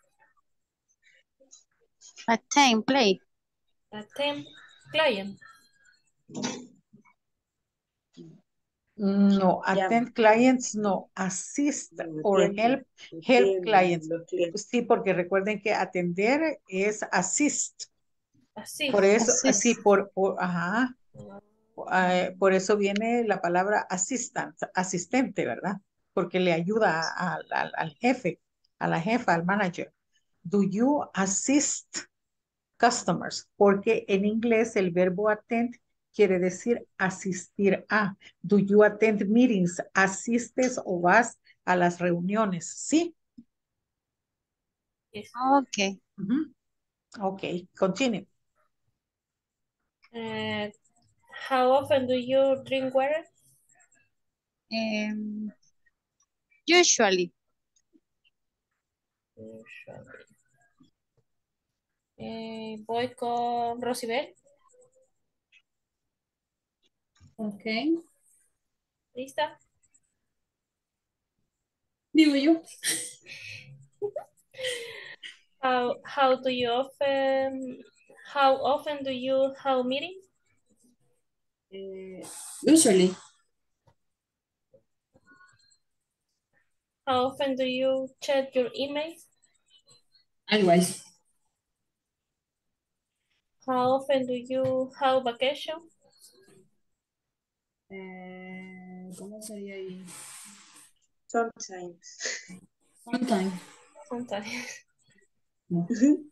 Attend, play. Attend client. No, attend clients, no. Assist or help clients. Sí, porque recuerden que atender es assist. Assist. Por eso, Assist. sí, ajá. Por eso viene la palabra assistant, asistente, ¿verdad? Porque le ayuda al jefe, a la jefa, al manager. Do you assist customers? Porque en inglés el verbo attend quiere decir asistir a. Do you attend meetings? ¿Asistes o vas a las reuniones? Sí. Yes. Okay. Ok, continue. How often do you drink water? Usually. Voy con Rosibel. Ok. ¿Lista? Digo yo. How do you how often do you have meetings? Usually. How often do you check your emails? Always. How often do you have vacation? ¿Cómo sería ahí? Sometimes. Sometimes. Sometimes. No.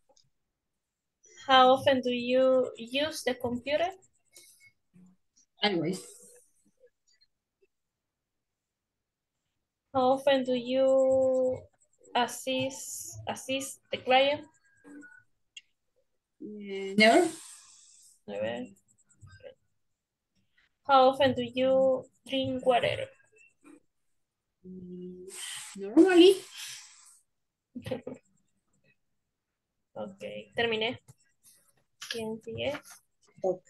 How often do you use the computer? Always. How often do you assist the client? Never. Never. How often do you drink water? Normally. Ok, terminé. ¿Quién sigue? Ok.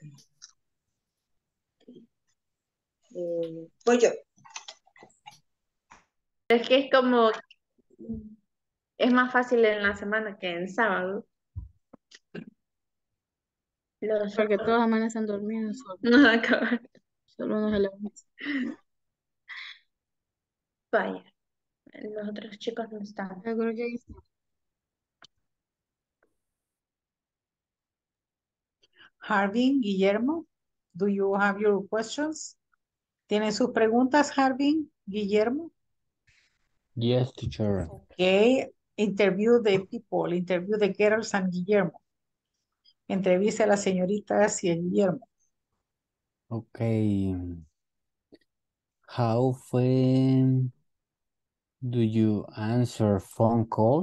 Voy yo. Es que es como, es más fácil en la semana que en sábado. Porque todos amanecen dormidos. No, acá. Solo uno se levanta. Vaya, los otros chicos no están. Yo creo que Harvin, Guillermo, do you have your questions? ¿Tienen sus preguntas, Harvin, Guillermo? Yes, teacher. Ok, interview the people, interview the girls and Guillermo. Entrevista a las señoritas y a Guillermo. Okay. How often do you answer phone calls?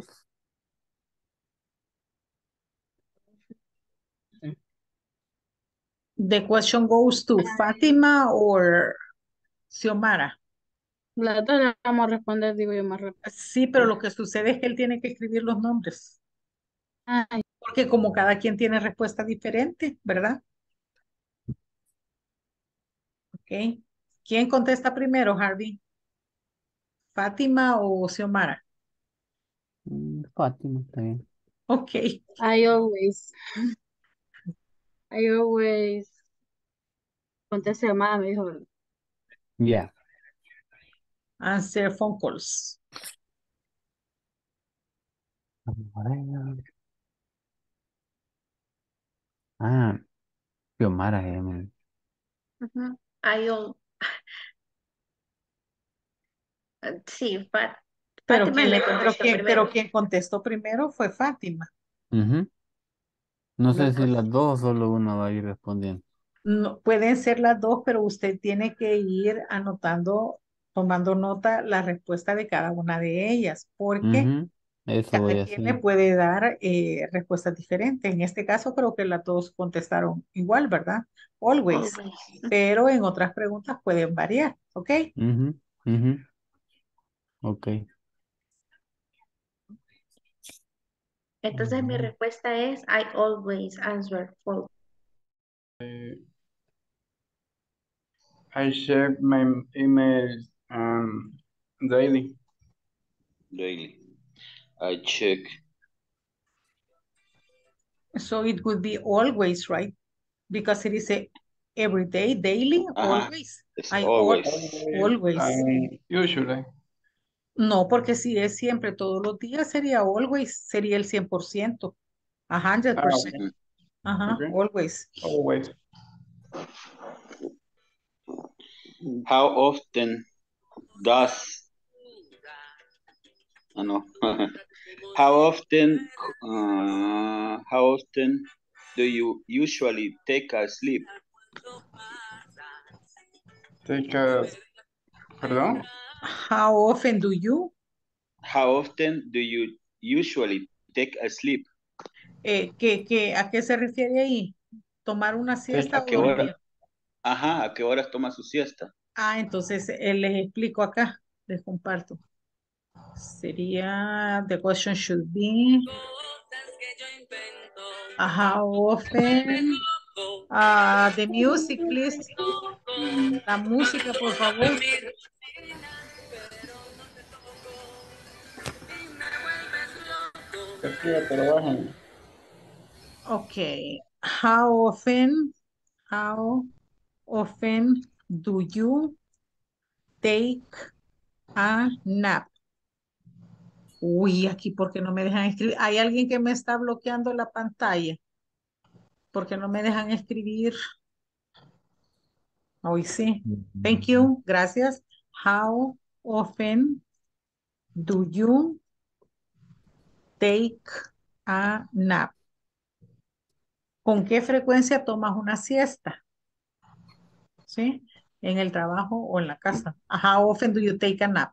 The question goes to Fátima or Xiomara. las dos le vamos a responder, digo yo, más rápido. Sí, pero lo que sucede es que él tiene que escribir los nombres. Ay. Porque como cada quien tiene respuesta diferente, ¿verdad? Ok. ¿Quién contesta primero, Harvey? ¿Fátima o Xiomara? Fátima, está bien. Ok. I always contesté llamada, me dijo, ¿verdad? Yeah. Answer phone calls. Ah, Xiomara, Emily. Sí, Pero Fátima le contestó primero. quien contestó primero fue Fátima. No sé si las dos o solo una va a ir respondiendo. No, pueden ser las dos, pero usted tiene que ir anotando, tomando nota la respuesta de cada una de ellas, porque Eso voy a cada quien le hacer. puede dar respuestas diferentes. En este caso creo que las dos contestaron igual, ¿verdad? Always. Pero en otras preguntas pueden variar, ¿ok? Ok. Entonces mi respuesta es I always answer phone. I check my emails daily. Daily. I check. So it would be always, right? Because it is a every day, daily, always. It's I always. always. Usually. No, porque si es siempre todos los días sería always, sería el 100%. 100%. Okay. Ajá, Okay. always. Always. How often does no. how often do you usually take a sleep? Take a, perdón. How often do you? How often do you usually take a sleep? ¿A qué se refiere ahí? ¿Tomar una siesta ¿A o qué dormir? hora? Ajá, ¿a qué horas toma su siesta? Ah, entonces les explico acá, les comparto. Sería, the question should be, how often, the music, please. La música, por favor. Okay, how often do you take a nap? Uy, aquí porque no me dejan escribir. Hay alguien que me está bloqueando la pantalla. Porque no me dejan escribir. Hoy sí. Thank you. Gracias. How often do you take a nap? ¿Con qué frecuencia tomas una siesta? ¿Sí? En el trabajo o en la casa. How often do you take a nap?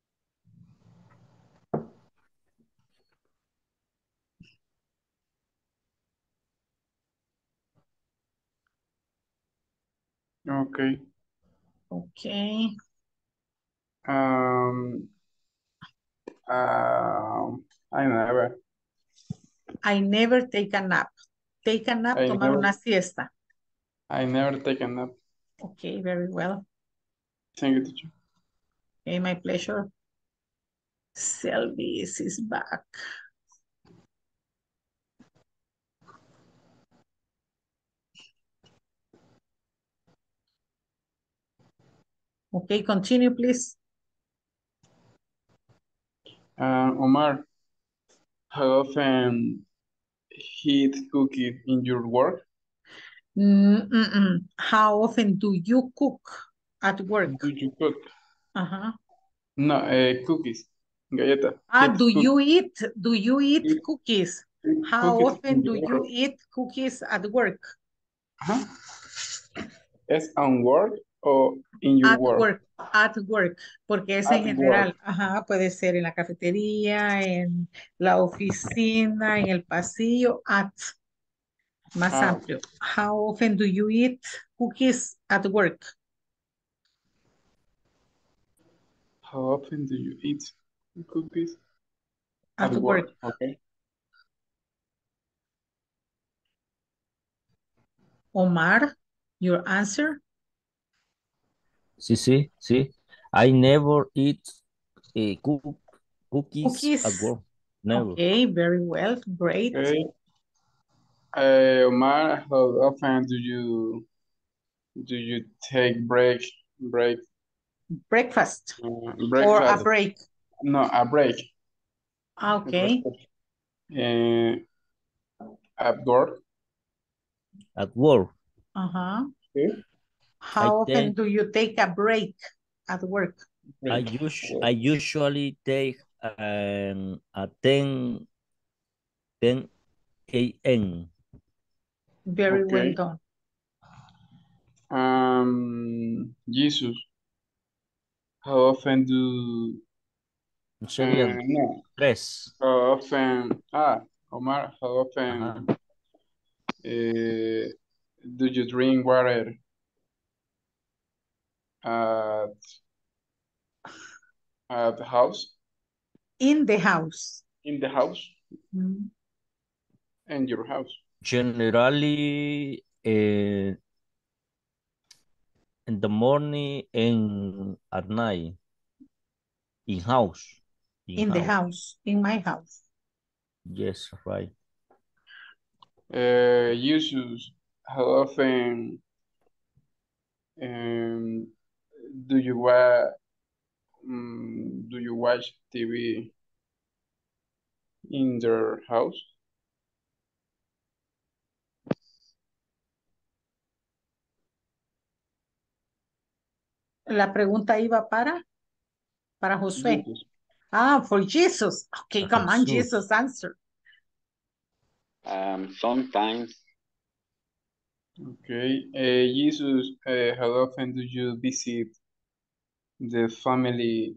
Okay. Okay. I never. I never take a nap. Take a nap, tomar una siesta. I never take a nap. Okay, very well. Thank you, teacher. Okay, my pleasure. Selvis is back. Okay, continue, please. Omar, how often eat cookies in your work? How often do you cook at work? Do you cook? Uh-huh. No, cookies. Galleta. Do you eat cookies? How Cookies often in do your you work. eat cookies at work? ¿Es on work o in your work? At work, porque es en At general. work. Ajá, puede ser en la cafetería, en la oficina, en el pasillo, más amplio. Okay. How often do you eat cookies at work? How often do you eat cookies? At work. Okay. Omar, your answer? Sí. I never eat cookies at work. Never. Okay, very well. Great. Okay. Omar, how often do you take breakfast? Breakfast. Breakfast. Or a break. No, a break. Okay. At work. At work. Uh-huh. Okay. How often do you take a break at work? I usually take a 10 a.m. Very well done. Jesus, how often do Serían no. 3. How often Omar, how often do you drink water at the house? In the house. In the house? Mm. In your house? Generally, in the morning and at night. In house. In the house, in my house. Yes, right. Jesus, how often do you watch TV in your house? La pregunta iba para Josué. Jesus. Ah, for Jesus. Okay, come on, Jesus, answer. Sometimes. Okay. Jesus, how often do you visit the family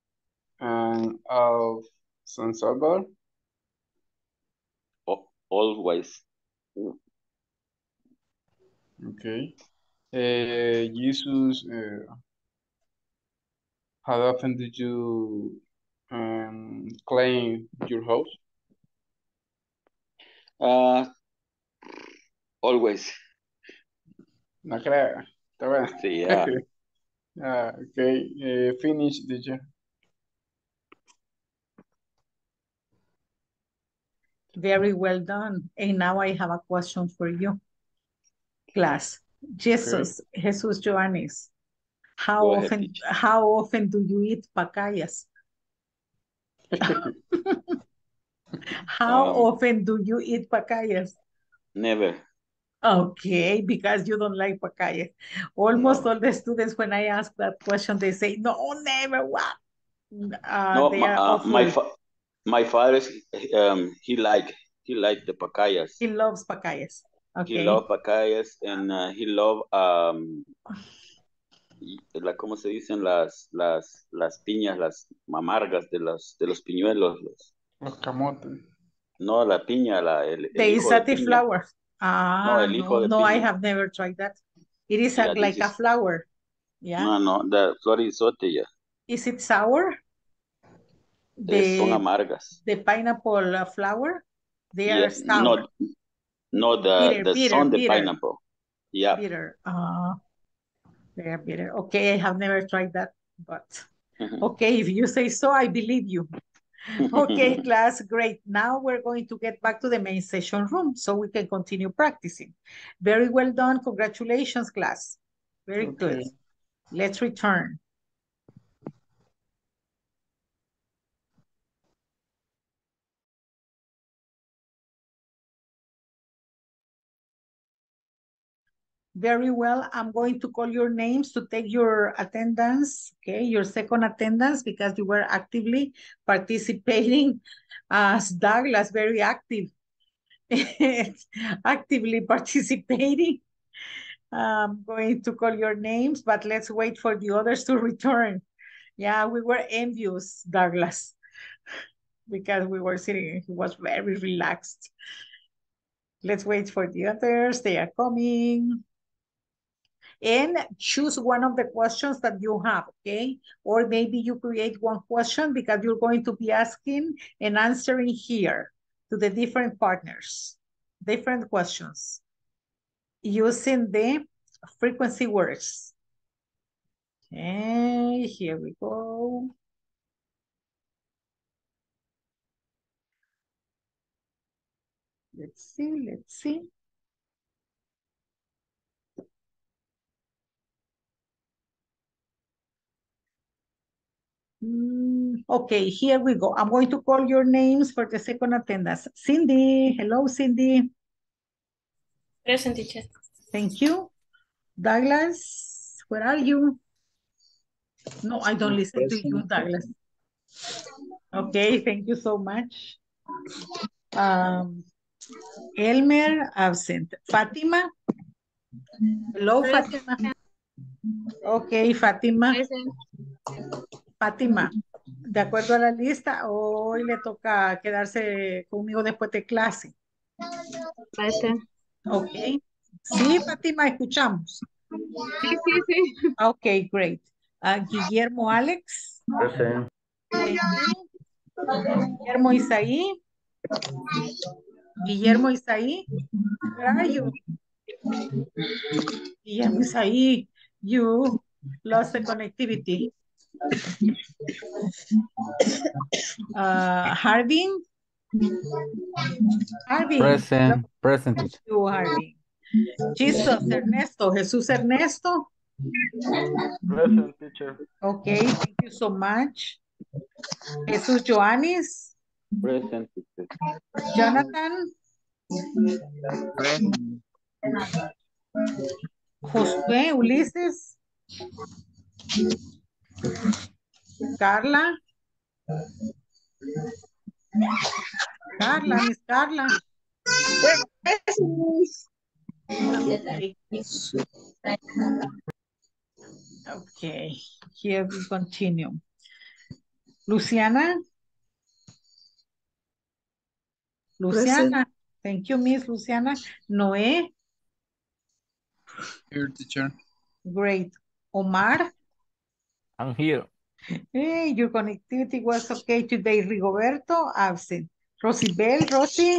of San Salvador? Always. Okay. Jesus, how often did you clean your house? Always. No creo. Está bueno. Sí, yeah. Okay. Finish, teacher. Very well done. And now I have a question for you, class. Jesus, Jesus Joannes, how Go ahead, often do you eat pacayas? How often do you eat pacayas? Never. Okay, because you don't like pacayas. Almost all the students, when I ask that question, they say, no, never. What? No, They are awful. my father, he like the pacayas. He loves pacayas. Okay. He love pacayas and he love ¿cómo se dicen las piñas, las amargas de los piñuelos? Los camotes. No, la piña, el hijo de piña. Flower. No, el hijo de no, piña. I have never tried that. It is Yeah, like a flower. Yeah. No, the flor isote, yeah. Is it sour? Son amargas. The pineapple flower, they are sour. No, the son de pineapple. Yeah. Bitter. They are bitter. Okay, I have never tried that, but okay, if you say so, I believe you. Okay, class, great. Now we're going to get back to the main session room so we can continue practicing. Very well done. Congratulations, class. Very good. Let's return. Very well. I'm going to call your names to take your attendance, okay, your second attendance, because you were actively participating as Douglas, very active, actively participating. I'm going to call your names, but let's wait for the others to return. Yeah, we were envious, Douglas, because we were sitting, he was very relaxed. Let's wait for the others. They are coming. And choose one of the questions that you have, okay? Or maybe you create one question because you're going to be asking and answering here to the different partners, different questions, using the frequency words. Okay, here we go. Let's see. Okay, here we go. I'm going to call your names for the second attendance. Cindy, hello, Cindy. Present, teacher. Thank you. Douglas, where are you? No, I don't listen to you, Douglas. Okay, thank you so much. Elmer, absent. Fatima? Hello, Fatima. Okay, Fatima. Fátima, de acuerdo a la lista, hoy le toca quedarse conmigo después de clase. Ok. Sí, Fátima, escuchamos. Sí. Ok, great. Guillermo Alex. Present. Guillermo Isaí. Guillermo Isaí. Where are you? Guillermo Isaí, you lost the connectivity. Harvin. Harvin. Present, present teacher. You, Harvin. Jesus Ernesto. Jesús Ernesto. Present teacher. Okay, thank you so much. Jesús Joanis. Present teacher. Jonathan. Josué Ulises. Carla. Carla, Miss Carla. Okay. Okay, here we continue. Luciana. Luciana. Thank you, Miss Luciana. Noé. Here, teacher. Great. Omar. I'm here. Hey, your connectivity was okay today. Rigoberto, absent. Rosibel, Rosie.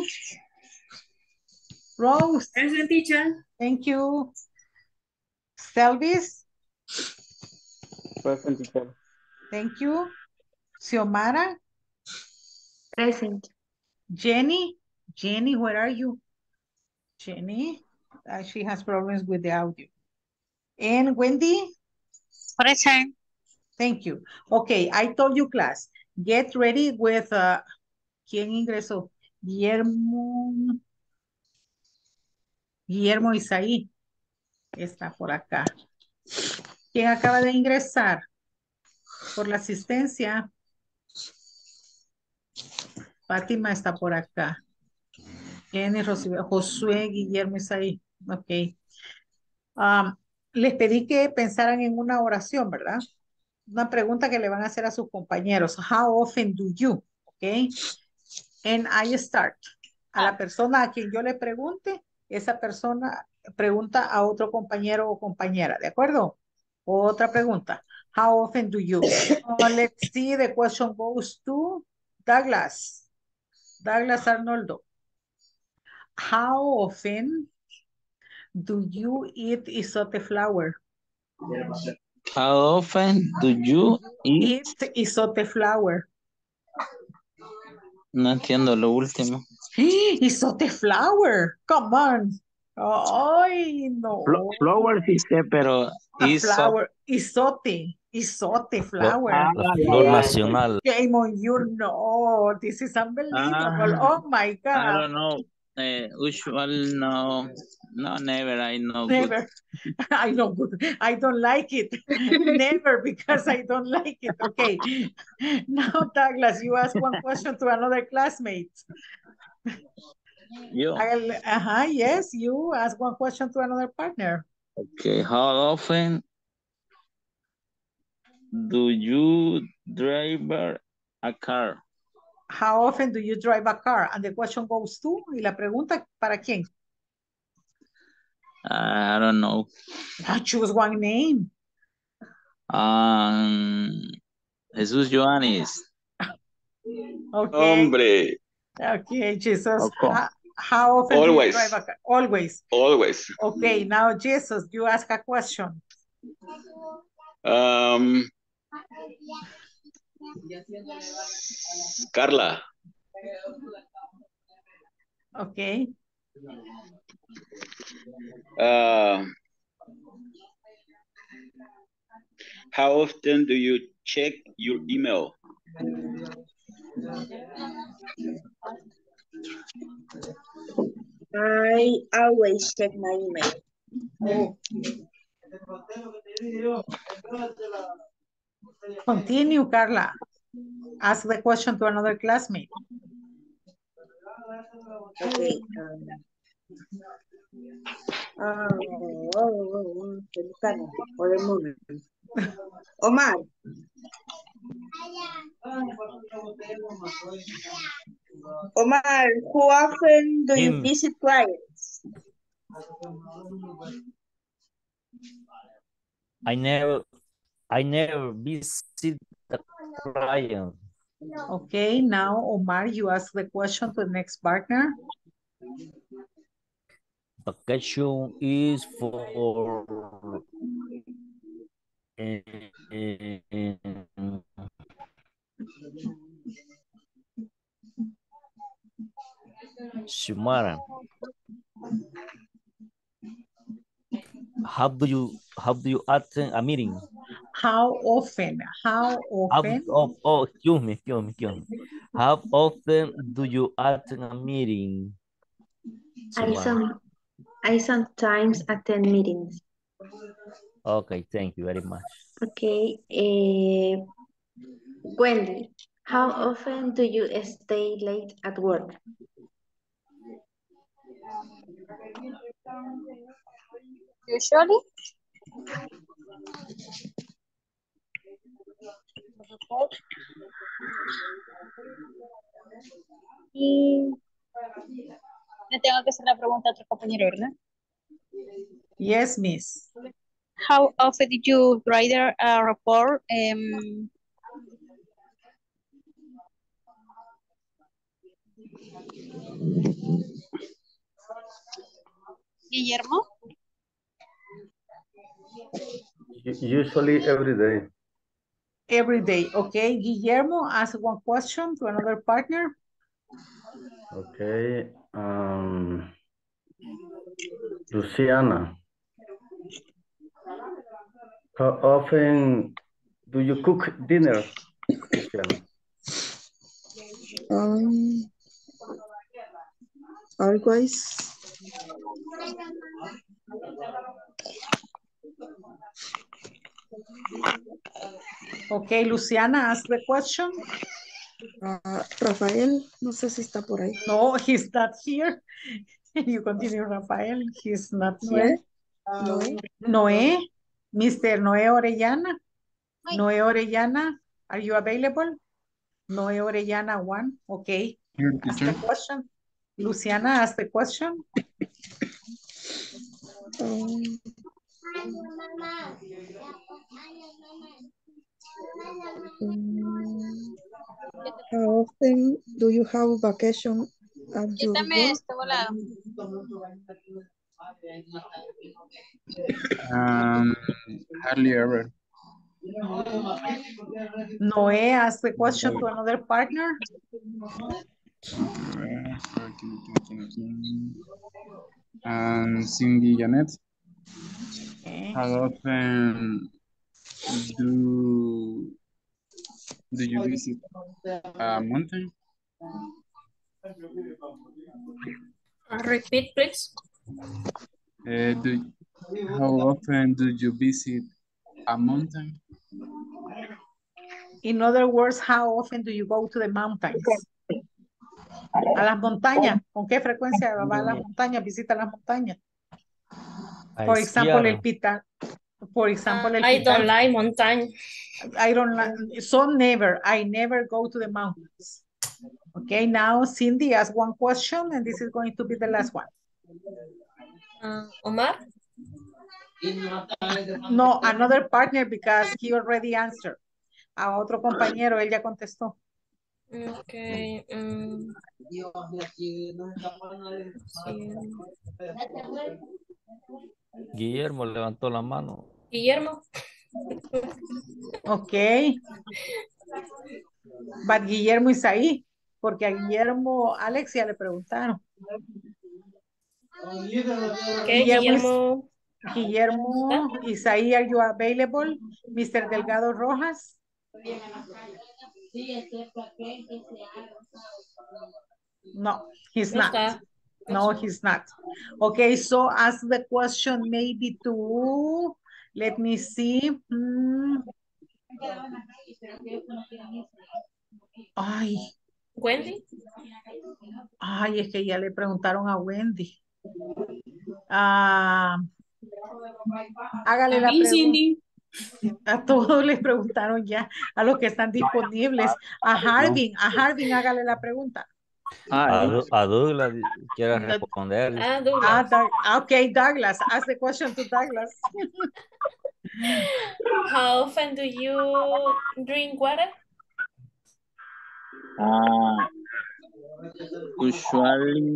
Rose. Present teacher. Thank you. Selvis. Present teacher. Thank you. Xiomara. Present. Jenny. Jenny, where are you? Jenny. She has problems with the audio. And Wendy. Present. Thank you. Okay, I told you, class, get ready with, ¿quién ingresó? Guillermo. Guillermo Isaí. Está por acá. ¿Quién acaba de ingresar? Por la asistencia. Fátima está por acá. Jenny, Josué, Guillermo Isaí. Ok. Les pedí que pensaran en una oración, ¿verdad? Una pregunta que le van a hacer a sus compañeros. How often do you? Ok. And I start. A la persona a quien yo le pregunte, esa persona pregunta a otro compañero o compañera. ¿De acuerdo? Otra pregunta. How often do you? Let's see, the question goes to Douglas. Douglas Arnoldo. How often do you eat isote flour? How often do you eat? Eat isote flour. No entiendo lo último. Isote flour. Come on. Ay, no. Flower sí sé, pero Flour. Isote flour. La flor nacional. Shame on you. No, this is unbelievable. Oh my God. I don't know. Usual, no, never. I know. Never. I know good. I don't like it. Never, because I don't like it. Okay. Now, Douglas, you ask one question to another classmate. You. Yes, you ask one question to another partner. Okay. How often do you drive a car? How often do you drive a car? And the question goes to, y la pregunta, ¿para quién? I don't know. Choose one name. Jesus Joanis. Okay. Hombre. Okay, Jesus. Okay. How often do you drive a car? Always. Always. Okay, now Jesus, you ask a question. Carla. Okay. How often do you check your email? I always check my email. Continue, Carla. Ask the question to another classmate. Okay. Omar. Omar, how often do you visit clients? I never visit the client. Okay, now Omar, you ask the question to the next partner. Vacation is for Shumara. How do you attend a meeting? How often? Excuse me. How often do you attend a meeting? I sometimes attend meetings. Okay, thank you very much. Okay. Wendy, how often do you stay late at work? Usually. Y le tengo que hacer la pregunta a otro compañero, ¿verdad? Yes, miss. How often did you write a report? Guillermo? Usually every day. Every day. Okay. Guillermo, ask one question to another partner. Okay. Luciana. How often do you cook dinner, Luciana? Always. Okay, Luciana, ask the question. Rafael, no sé si está por ahí. No, he's not here. You continue, Rafael. He's not here. Noé, Mr. Noé Orellana. Noé Orellana, are you available? Noé Orellana, one. Okay. Ask the question. Luciana, ask the question. How often do you have vacation at your work? Hardly ever. Noé, ask the question to another partner. Cindy Janet. Okay. How often do you visit a mountain? Repeat, please. How often do you visit a mountain? In other words, how often do you go to the mountains? A las montañas. ¿Con qué frecuencia va a las montañas? Visita las montañas. For example, el Pitar. For example, el I Pitar. don't like mountain. I don't like. So never. I never go to the mountains. Okay, now Cindy asked one question, and this is going to be the last one. Omar? No, another partner because he already answered. A otro compañero, él ya contestó. Okay. Guillermo levantó la mano. Guillermo. Okay. But Guillermo is ahí, porque a Guillermo, Alex ya le preguntaron. Okay, Guillermo, Isaí, are you available? Mr. Delgado Rojas. No, he's not. No, he's not. Okay, so ask the question maybe to, let me see. Ay. Wendy. Ay, es que ya le preguntaron a Wendy. Hágale la pregunta. A todos les preguntaron ya, a los que están disponibles. A Harvin, hágale la pregunta. A Douglas quiere responder. Okay, Douglas, ask the question to Douglas. How often do you drink water? Usually,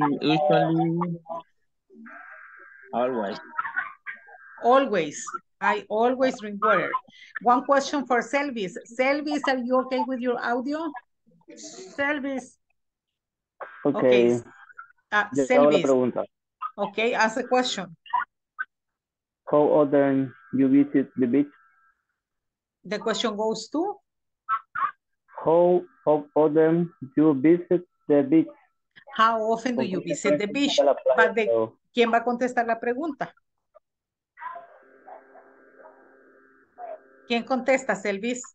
always. I always drink water. One question for Selvis. Selvis, are you okay with your audio? Selvis. Okay. Yo hago la Selvis. pregunta. Okay, ask the question. How often you visit the beach? The question goes to? How often you visit the beach? How often do you visit the beach? But ¿quién va a contestar la pregunta? ¿Quién contesta, Selvis?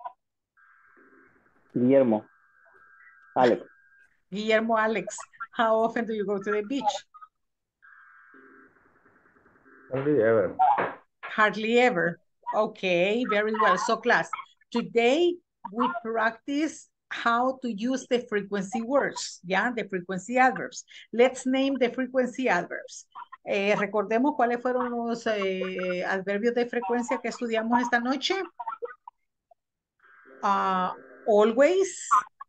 Guillermo. Alex. Guillermo Alex. How often do you go to the beach? Hardly ever. Hardly ever. Okay, very well. So class, today we practice how to use the frequency words, yeah, the frequency adverbs. Let's name the frequency adverbs. Recordemos cuáles fueron los adverbios de frecuencia que estudiamos esta noche. Always.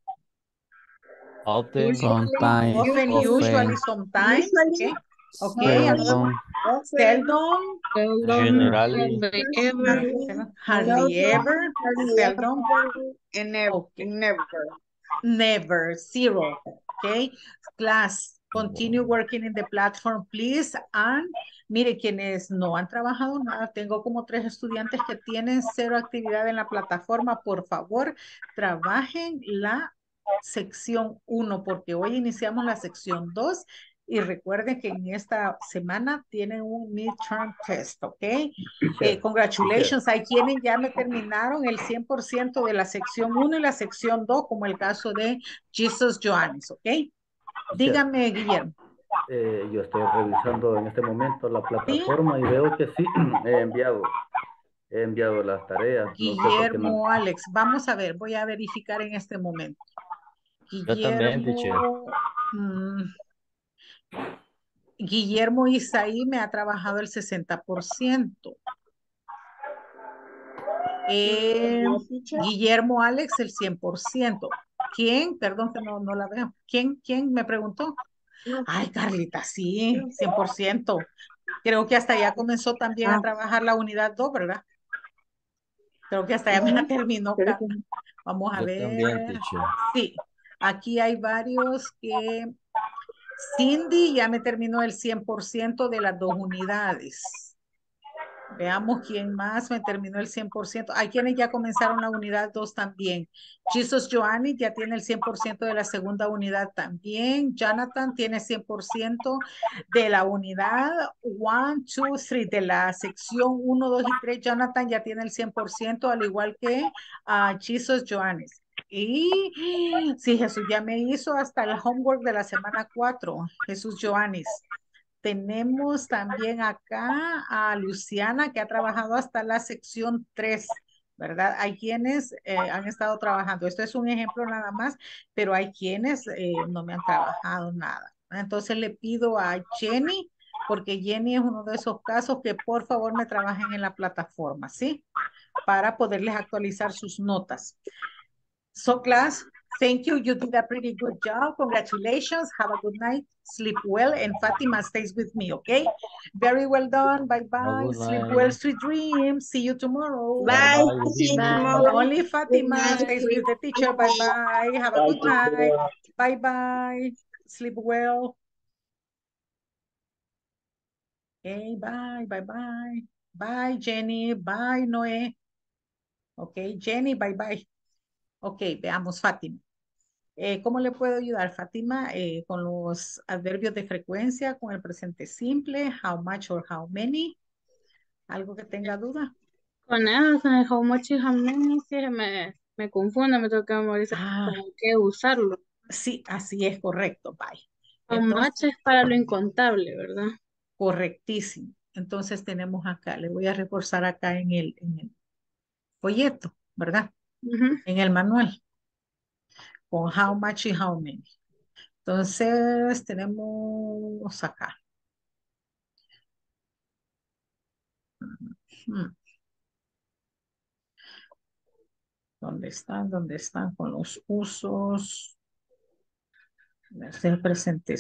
Often. Sometimes. Often, usually, sometimes. Okay. Okay. Seldom. Seldom. Generally. Hardly ever. Seldom. And never. Okay. Never. Never. Zero. Okay. Class, continue working in the platform, please. And mire, quienes no han trabajado nada, tengo como 3 estudiantes que tienen 0 actividad en la plataforma. Por favor, trabajen la sección 1 porque hoy iniciamos la sección 2 y recuerden que en esta semana tienen un midterm test, ¿ok? Congratulations, hay quienes ya me terminaron el 100% de la sección 1 y la sección 2, como el caso de Jesus Johannes, ¿ok? Dígame, Guillermo. Yo estoy revisando en este momento la plataforma y veo que sí, he enviado las tareas. Guillermo, Alex, vamos a ver, voy a verificar en este momento. Yo también, teacher. Guillermo Isaí me ha trabajado el 60%. Guillermo Alex el 100%. ¿Quién? Perdón que no la veo. ¿Quién me preguntó? Ay, Carlita, sí, 100%. Creo que hasta ya comenzó también a trabajar la unidad 2, ¿verdad? Creo que hasta ya me la terminó. Vamos a Yo ver. también, teacher. Sí, aquí hay varios que... Cindy ya me terminó el 100% de las 2 unidades. Veamos quién más me terminó el 100%. Hay quienes ya comenzaron la unidad 2 también. Jesus Joanny ya tiene el 100% de la segunda unidad también. Jonathan tiene 100% de la unidad 1, 2, 3, de la sección 1, 2 y 3. Jonathan ya tiene el 100%, al igual que Jesus Joanny. Y sí, Jesús ya me hizo hasta el homework de la semana 4. Jesús Joannis. Tenemos también acá a Luciana que ha trabajado hasta la sección 3, ¿verdad? Hay quienes han estado trabajando. Esto es un ejemplo nada más, pero hay quienes no me han trabajado nada. Entonces le pido a Jenny, porque Jenny es uno de esos casos que por favor me trabajen en la plataforma, ¿sí? Para poderles actualizar sus notas. So class, thank you. You did a pretty good job. Congratulations. Have a good night. Sleep well. And Fatima stays with me, okay? Very well done. Bye-bye. Sleep well, sweet dreams. See you tomorrow. Bye. See you tomorrow. Only Fatima stays with the teacher. Bye-bye. Have a good night. Bye-bye. Sleep well. Okay, bye. Bye-bye. Bye, Jenny. Bye, Noé. Okay, Jenny, bye-bye. Ok, veamos, Fátima. ¿Cómo le puedo ayudar, Fátima? Con los adverbios de frecuencia, con el presente simple, how much or how many. ¿Algo que tenga duda? Con eso, con el how much y how many, sí, me confunde, me toca memorizar cómo que usarlo. Sí, así es correcto, bye. How much es para lo incontable, ¿verdad? Correctísimo. Entonces tenemos acá, le voy a reforzar acá en el folleto, ¿verdad? En el manual. Con how much y how many. Entonces tenemos acá. ¿Dónde están? ¿Dónde están con los usos? El presente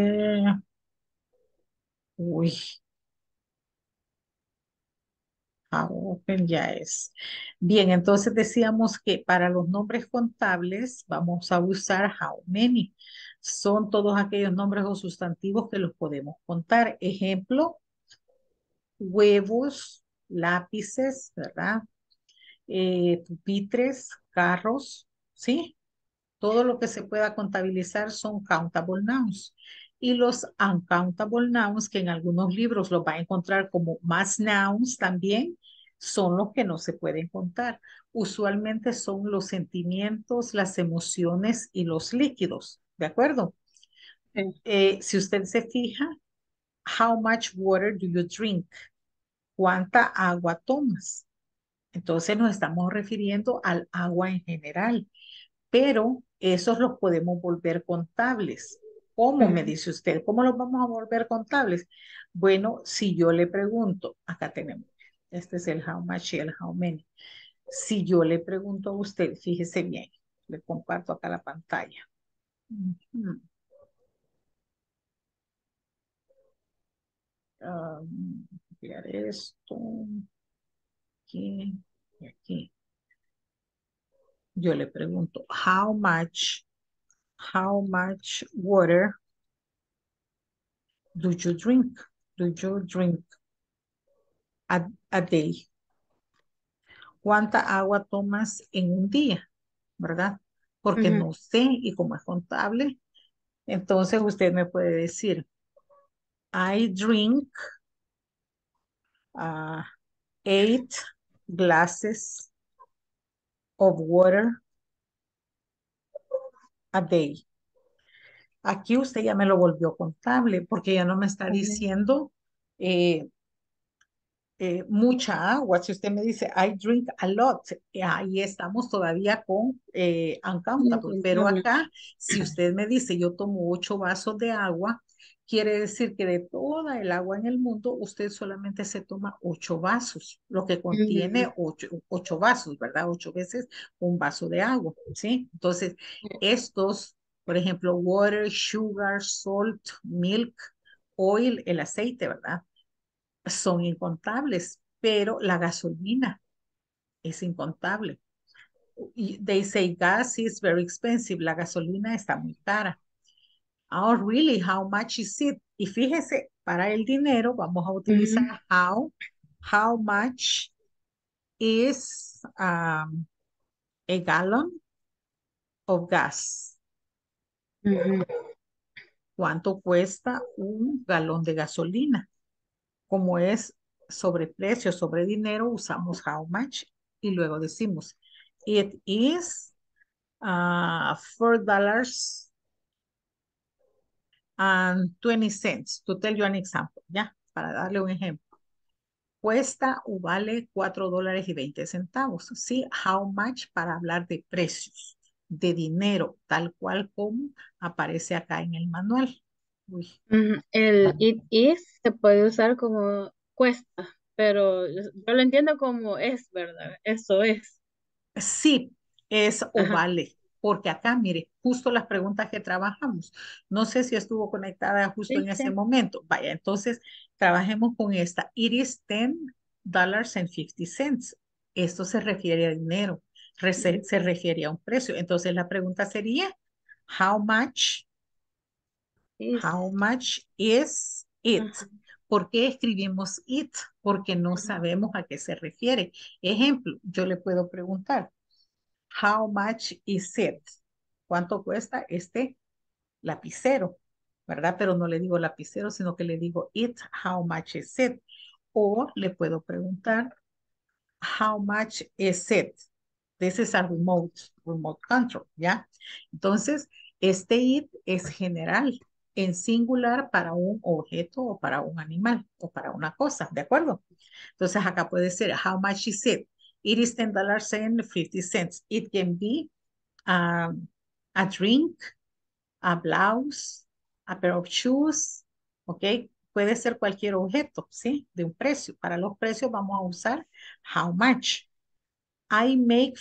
simple. Uy. How often ya es. Bien, entonces decíamos que para los nombres contables vamos a usar how many. Son todos aquellos nombres o sustantivos que los podemos contar. Ejemplo, huevos, lápices, ¿verdad? Pupitres, carros, ¿sí? Todo lo que se pueda contabilizar son countable nouns. Y los uncountable nouns, que en algunos libros los va a encontrar como más nouns también, son los que no se pueden contar. Usualmente son los sentimientos, las emociones y los líquidos. ¿De acuerdo? Si usted se fija, how much water do you drink? ¿Cuánta agua tomas? Entonces nos estamos refiriendo al agua en general, pero esos los podemos volver contables. ¿Cómo me dice usted? ¿Cómo los vamos a volver contables? Bueno, si yo le pregunto, acá tenemos, este es el how much y el how many. Si yo le pregunto a usted, fíjese bien, le comparto acá la pantalla. Copiar esto, aquí y aquí. Yo le pregunto, how much water do you drink? Do you drink a day? ¿Cuánta agua tomas en un día? ¿Verdad? Porque no sé, y como es contable, entonces usted me puede decir, I drink 8 glasses of water a day. Aquí usted ya me lo volvió contable, porque ya no me está diciendo mucha agua. Si usted me dice, I drink a lot, ahí estamos todavía con uncountable. Pero acá, si usted me dice, yo tomo 8 vasos de agua, quiere decir que de toda el agua en el mundo, usted solamente se toma 8 vasos, lo que contiene 8 vasos, ¿verdad? 8 veces un vaso de agua, ¿sí? Entonces, estos, por ejemplo, water, sugar, salt, milk, oil, el aceite, ¿verdad? Son incontables, pero la gasolina es incontable. They say gas is very expensive. La gasolina está muy cara. Oh, really? How much is it? Y fíjese, para el dinero vamos a utilizar how much is a gallon of gas. ¿Cuánto cuesta un galón de gasolina? Como es sobre precio, sobre dinero, usamos how much y luego decimos it is $4.20 to tell you an example, ¿ya? Para darle un ejemplo. Cuesta o vale $4.20. Sí, how much para hablar de precios, de dinero, tal cual como aparece acá en el manual. Uy. El it is se puede usar como cuesta, pero yo lo entiendo como es, ¿verdad? Eso es. Sí, es o vale, porque acá, mire, justo las preguntas que trabajamos. No sé si estuvo conectada justo en ese momento. Vaya, entonces trabajemos con esta. It is $10.50. Esto se refiere a dinero, se refiere a un precio. Entonces la pregunta sería, how much is it? ¿Por qué escribimos it? Porque no sabemos a qué se refiere. Ejemplo, yo le puedo preguntar, how much is it? ¿Cuánto cuesta este lapicero? ¿Verdad? Pero no le digo lapicero, sino que le digo it, how much is it? O le puedo preguntar, how much is it? This is a remote control, ¿ya? Entonces, este it es general, en singular para un objeto o para un animal o para una cosa, ¿de acuerdo? Entonces, acá puede ser, how much is it? It is $10.50. It can be a drink, a blouse, a pair of shoes, ¿ok? Puede ser cualquier objeto, ¿sí? De un precio. Para los precios vamos a usar how much. I make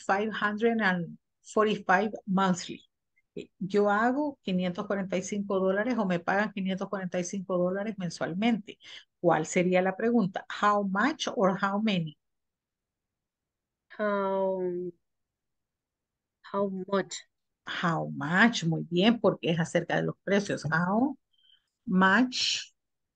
$545 monthly. Yo hago $545 o me pagan $545 mensualmente. ¿Cuál sería la pregunta? How much or how many? How, how much? How much, muy bien, porque es acerca de los precios. How much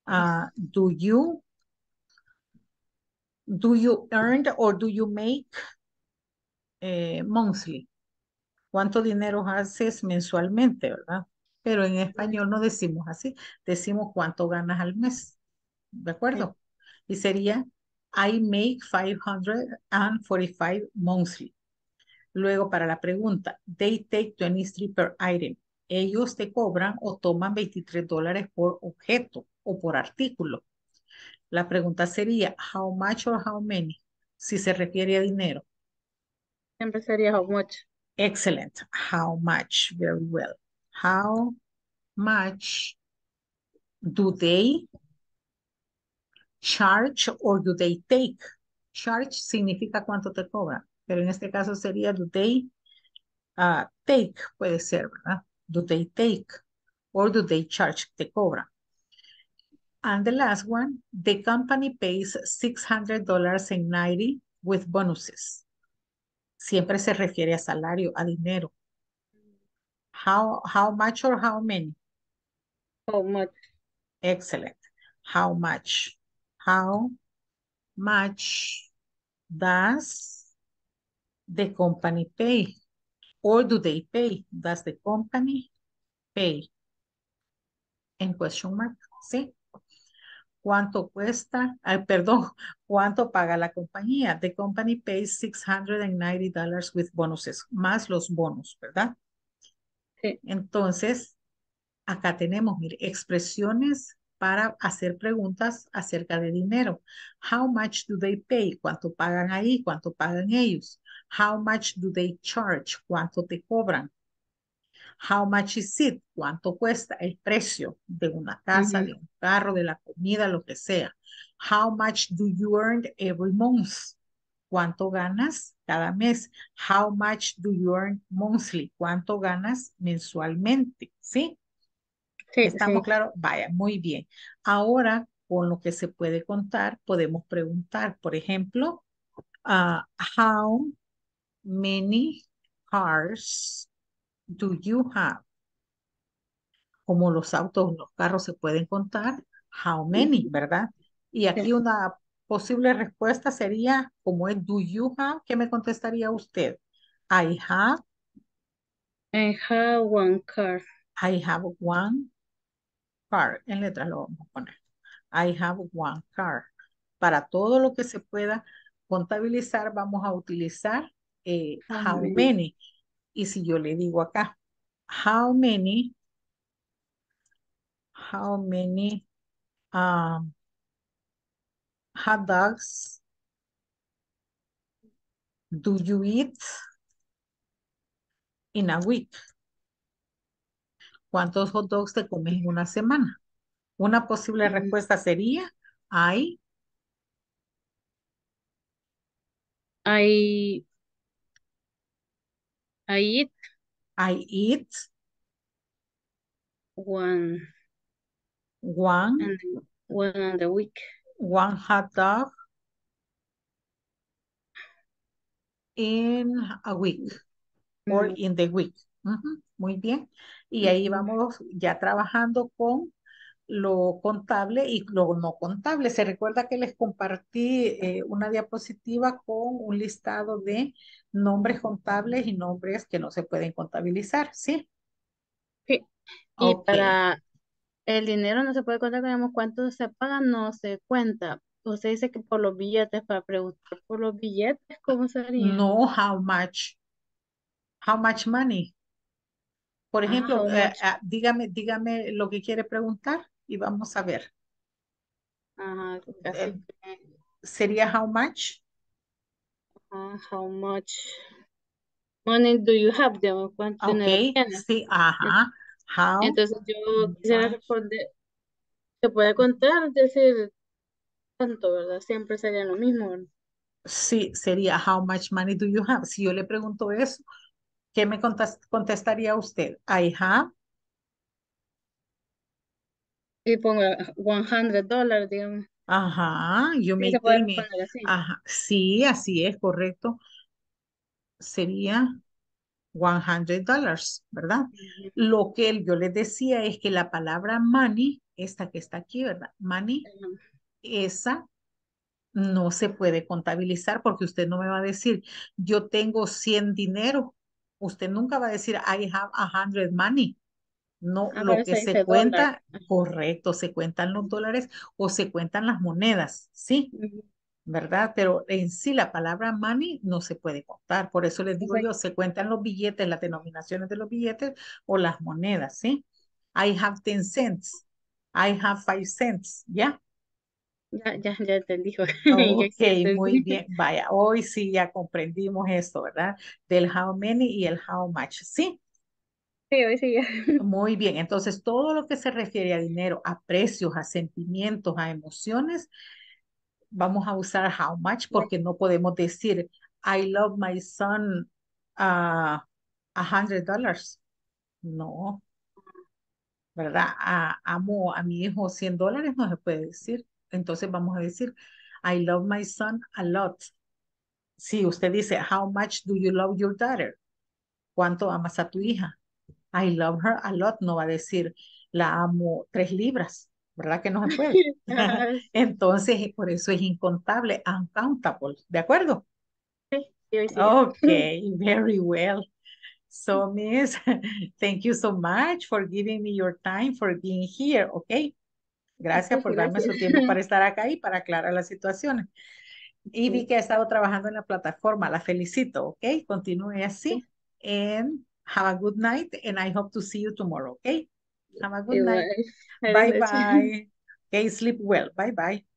do you earn or do you make monthly? ¿Cuánto dinero haces mensualmente, verdad? Pero en español no decimos así, decimos cuánto ganas al mes, ¿de acuerdo? Y sería, I make 545 monthly. Luego para la pregunta, they take 23 per item. Ellos te cobran o toman $23 por objeto o por artículo. La pregunta sería, how much or how many? Si se refiere a dinero. Siempre sería how much. Excellent. How much? Very well. How much do they charge or do they take? Charge significa cuánto te cobran, pero en este caso sería do they take, puede ser, ¿verdad? Do they take or do they charge? Te cobran. And the last one, the company pays $600.90 with bonuses. Siempre se refiere a salario, a dinero. How much or how many? How much? Excellent. How much? How much does the company pay? Or do they pay? Does the company pay? En question mark, ¿sí? ¿Cuánto cuesta? Perdón, ¿cuánto paga la compañía? The company pays $690 with bonuses, más los bonos, ¿verdad? Sí. Entonces, acá tenemos, mire, expresiones para hacer preguntas acerca de dinero. How much do they pay? ¿Cuánto pagan ahí? ¿Cuánto pagan ellos? How much do they charge? ¿Cuánto te cobran? How much is it? ¿Cuánto cuesta el precio de una casa, de un carro, de la comida, lo que sea? How much do you earn every month? ¿Cuánto ganas cada mes? How much do you earn monthly? ¿Cuánto ganas mensualmente? ¿Sí? Sí, ¿Estamos sí. claros? Vaya, muy bien. Ahora, con lo que se puede contar, podemos preguntar, por ejemplo, how many cars do you have? Como los autos, los carros se pueden contar, how many, ¿verdad? Y aquí una posible respuesta sería, como es do you have, ¿qué me contestaría usted? I have one car. I have one car. En letras lo vamos a poner. I have one car. Para todo lo que se pueda contabilizar, vamos a utilizar how many. Y si yo le digo acá, how many hot dogs do you eat in a week? ¿Cuántos hot dogs te comes en una semana? Una posible respuesta sería I eat one on the week. One hot dog in a week or in the week. Muy bien. Y ahí vamos ya trabajando con lo contable y lo no contable. Se recuerda que les compartí una diapositiva con un listado de nombres contables y nombres que no se pueden contabilizar, ¿sí? Sí. Y Ok. para el dinero no se puede contar, digamos, cuánto se paga, no se cuenta. Usted dice que por los billetes, para preguntar por los billetes, ¿cómo sería? No, how much money. Por ejemplo, How much. dígame lo que quiere preguntar y vamos a ver. Casi. ¿Sería how much? How much money do you have? Digamos, ¿cuánto dinero tienes? Sí, ajá. How Entonces yo quisiera much? responder, se puede contar, decir tanto, ¿verdad? Siempre sería lo mismo, ¿verdad? Sí, sería how much money do you have? Si yo le pregunto eso, ¿qué me contestaría usted? I have. Y pongo $100, digamos. Ajá, you Sí, may se puede tell me. responder así. Ajá, sí, así es, correcto. sería $100, ¿verdad? Lo que yo les decía es que la palabra money, esta que está aquí, ¿verdad? Money, esa no se puede contabilizar porque usted no me va a decir, yo tengo 100 dinero. Usted nunca va a decir, I have 100 money. No, Ah, por lo que eso se dice dólar. cuenta, correcto, se cuentan los dólares o se cuentan las monedas, ¿sí? ¿Verdad? Pero en sí la palabra money no se puede contar. Por eso les digo yo, se cuentan los billetes, las denominaciones de los billetes o las monedas, ¿sí? I have 10 cents. I have 5 cents, ¿ya? Ya entendí. Ya Ok, muy entendí. bien. Vaya, hoy sí ya comprendimos esto, ¿verdad? Del how many y el how much, ¿sí? Sí, hoy sí ya. Muy bien. Entonces, todo lo que se refiere a dinero, a precios, a sentimientos, a emociones, vamos a usar how much porque no podemos decir I love my son $100. No, ¿verdad? Amo a mi hijo $100 no se puede decir. Entonces vamos a decir I love my son a lot. Si usted dice how much do you love your daughter? ¿Cuánto amas a tu hija? I love her a lot no va a decir la amo 3 libras, ¿verdad que no se puede? Ah, Entonces, por eso es incontable, uncountable, ¿de acuerdo? sí, hoy sí ya. Okay, very well. So, Miss, thank you so much for giving me your time, for being here, okay? Gracias por darme Gracias. su tiempo para estar acá y para aclarar las situaciones. Y vi Sí, que ha estado trabajando en la plataforma, la felicito, ok? Continúe así. sí. And have a good night, and I hope to see you tomorrow, okay? Have a good Igual. night. Buenas Bye noches. bye. Okay, sleep well. Bye bye.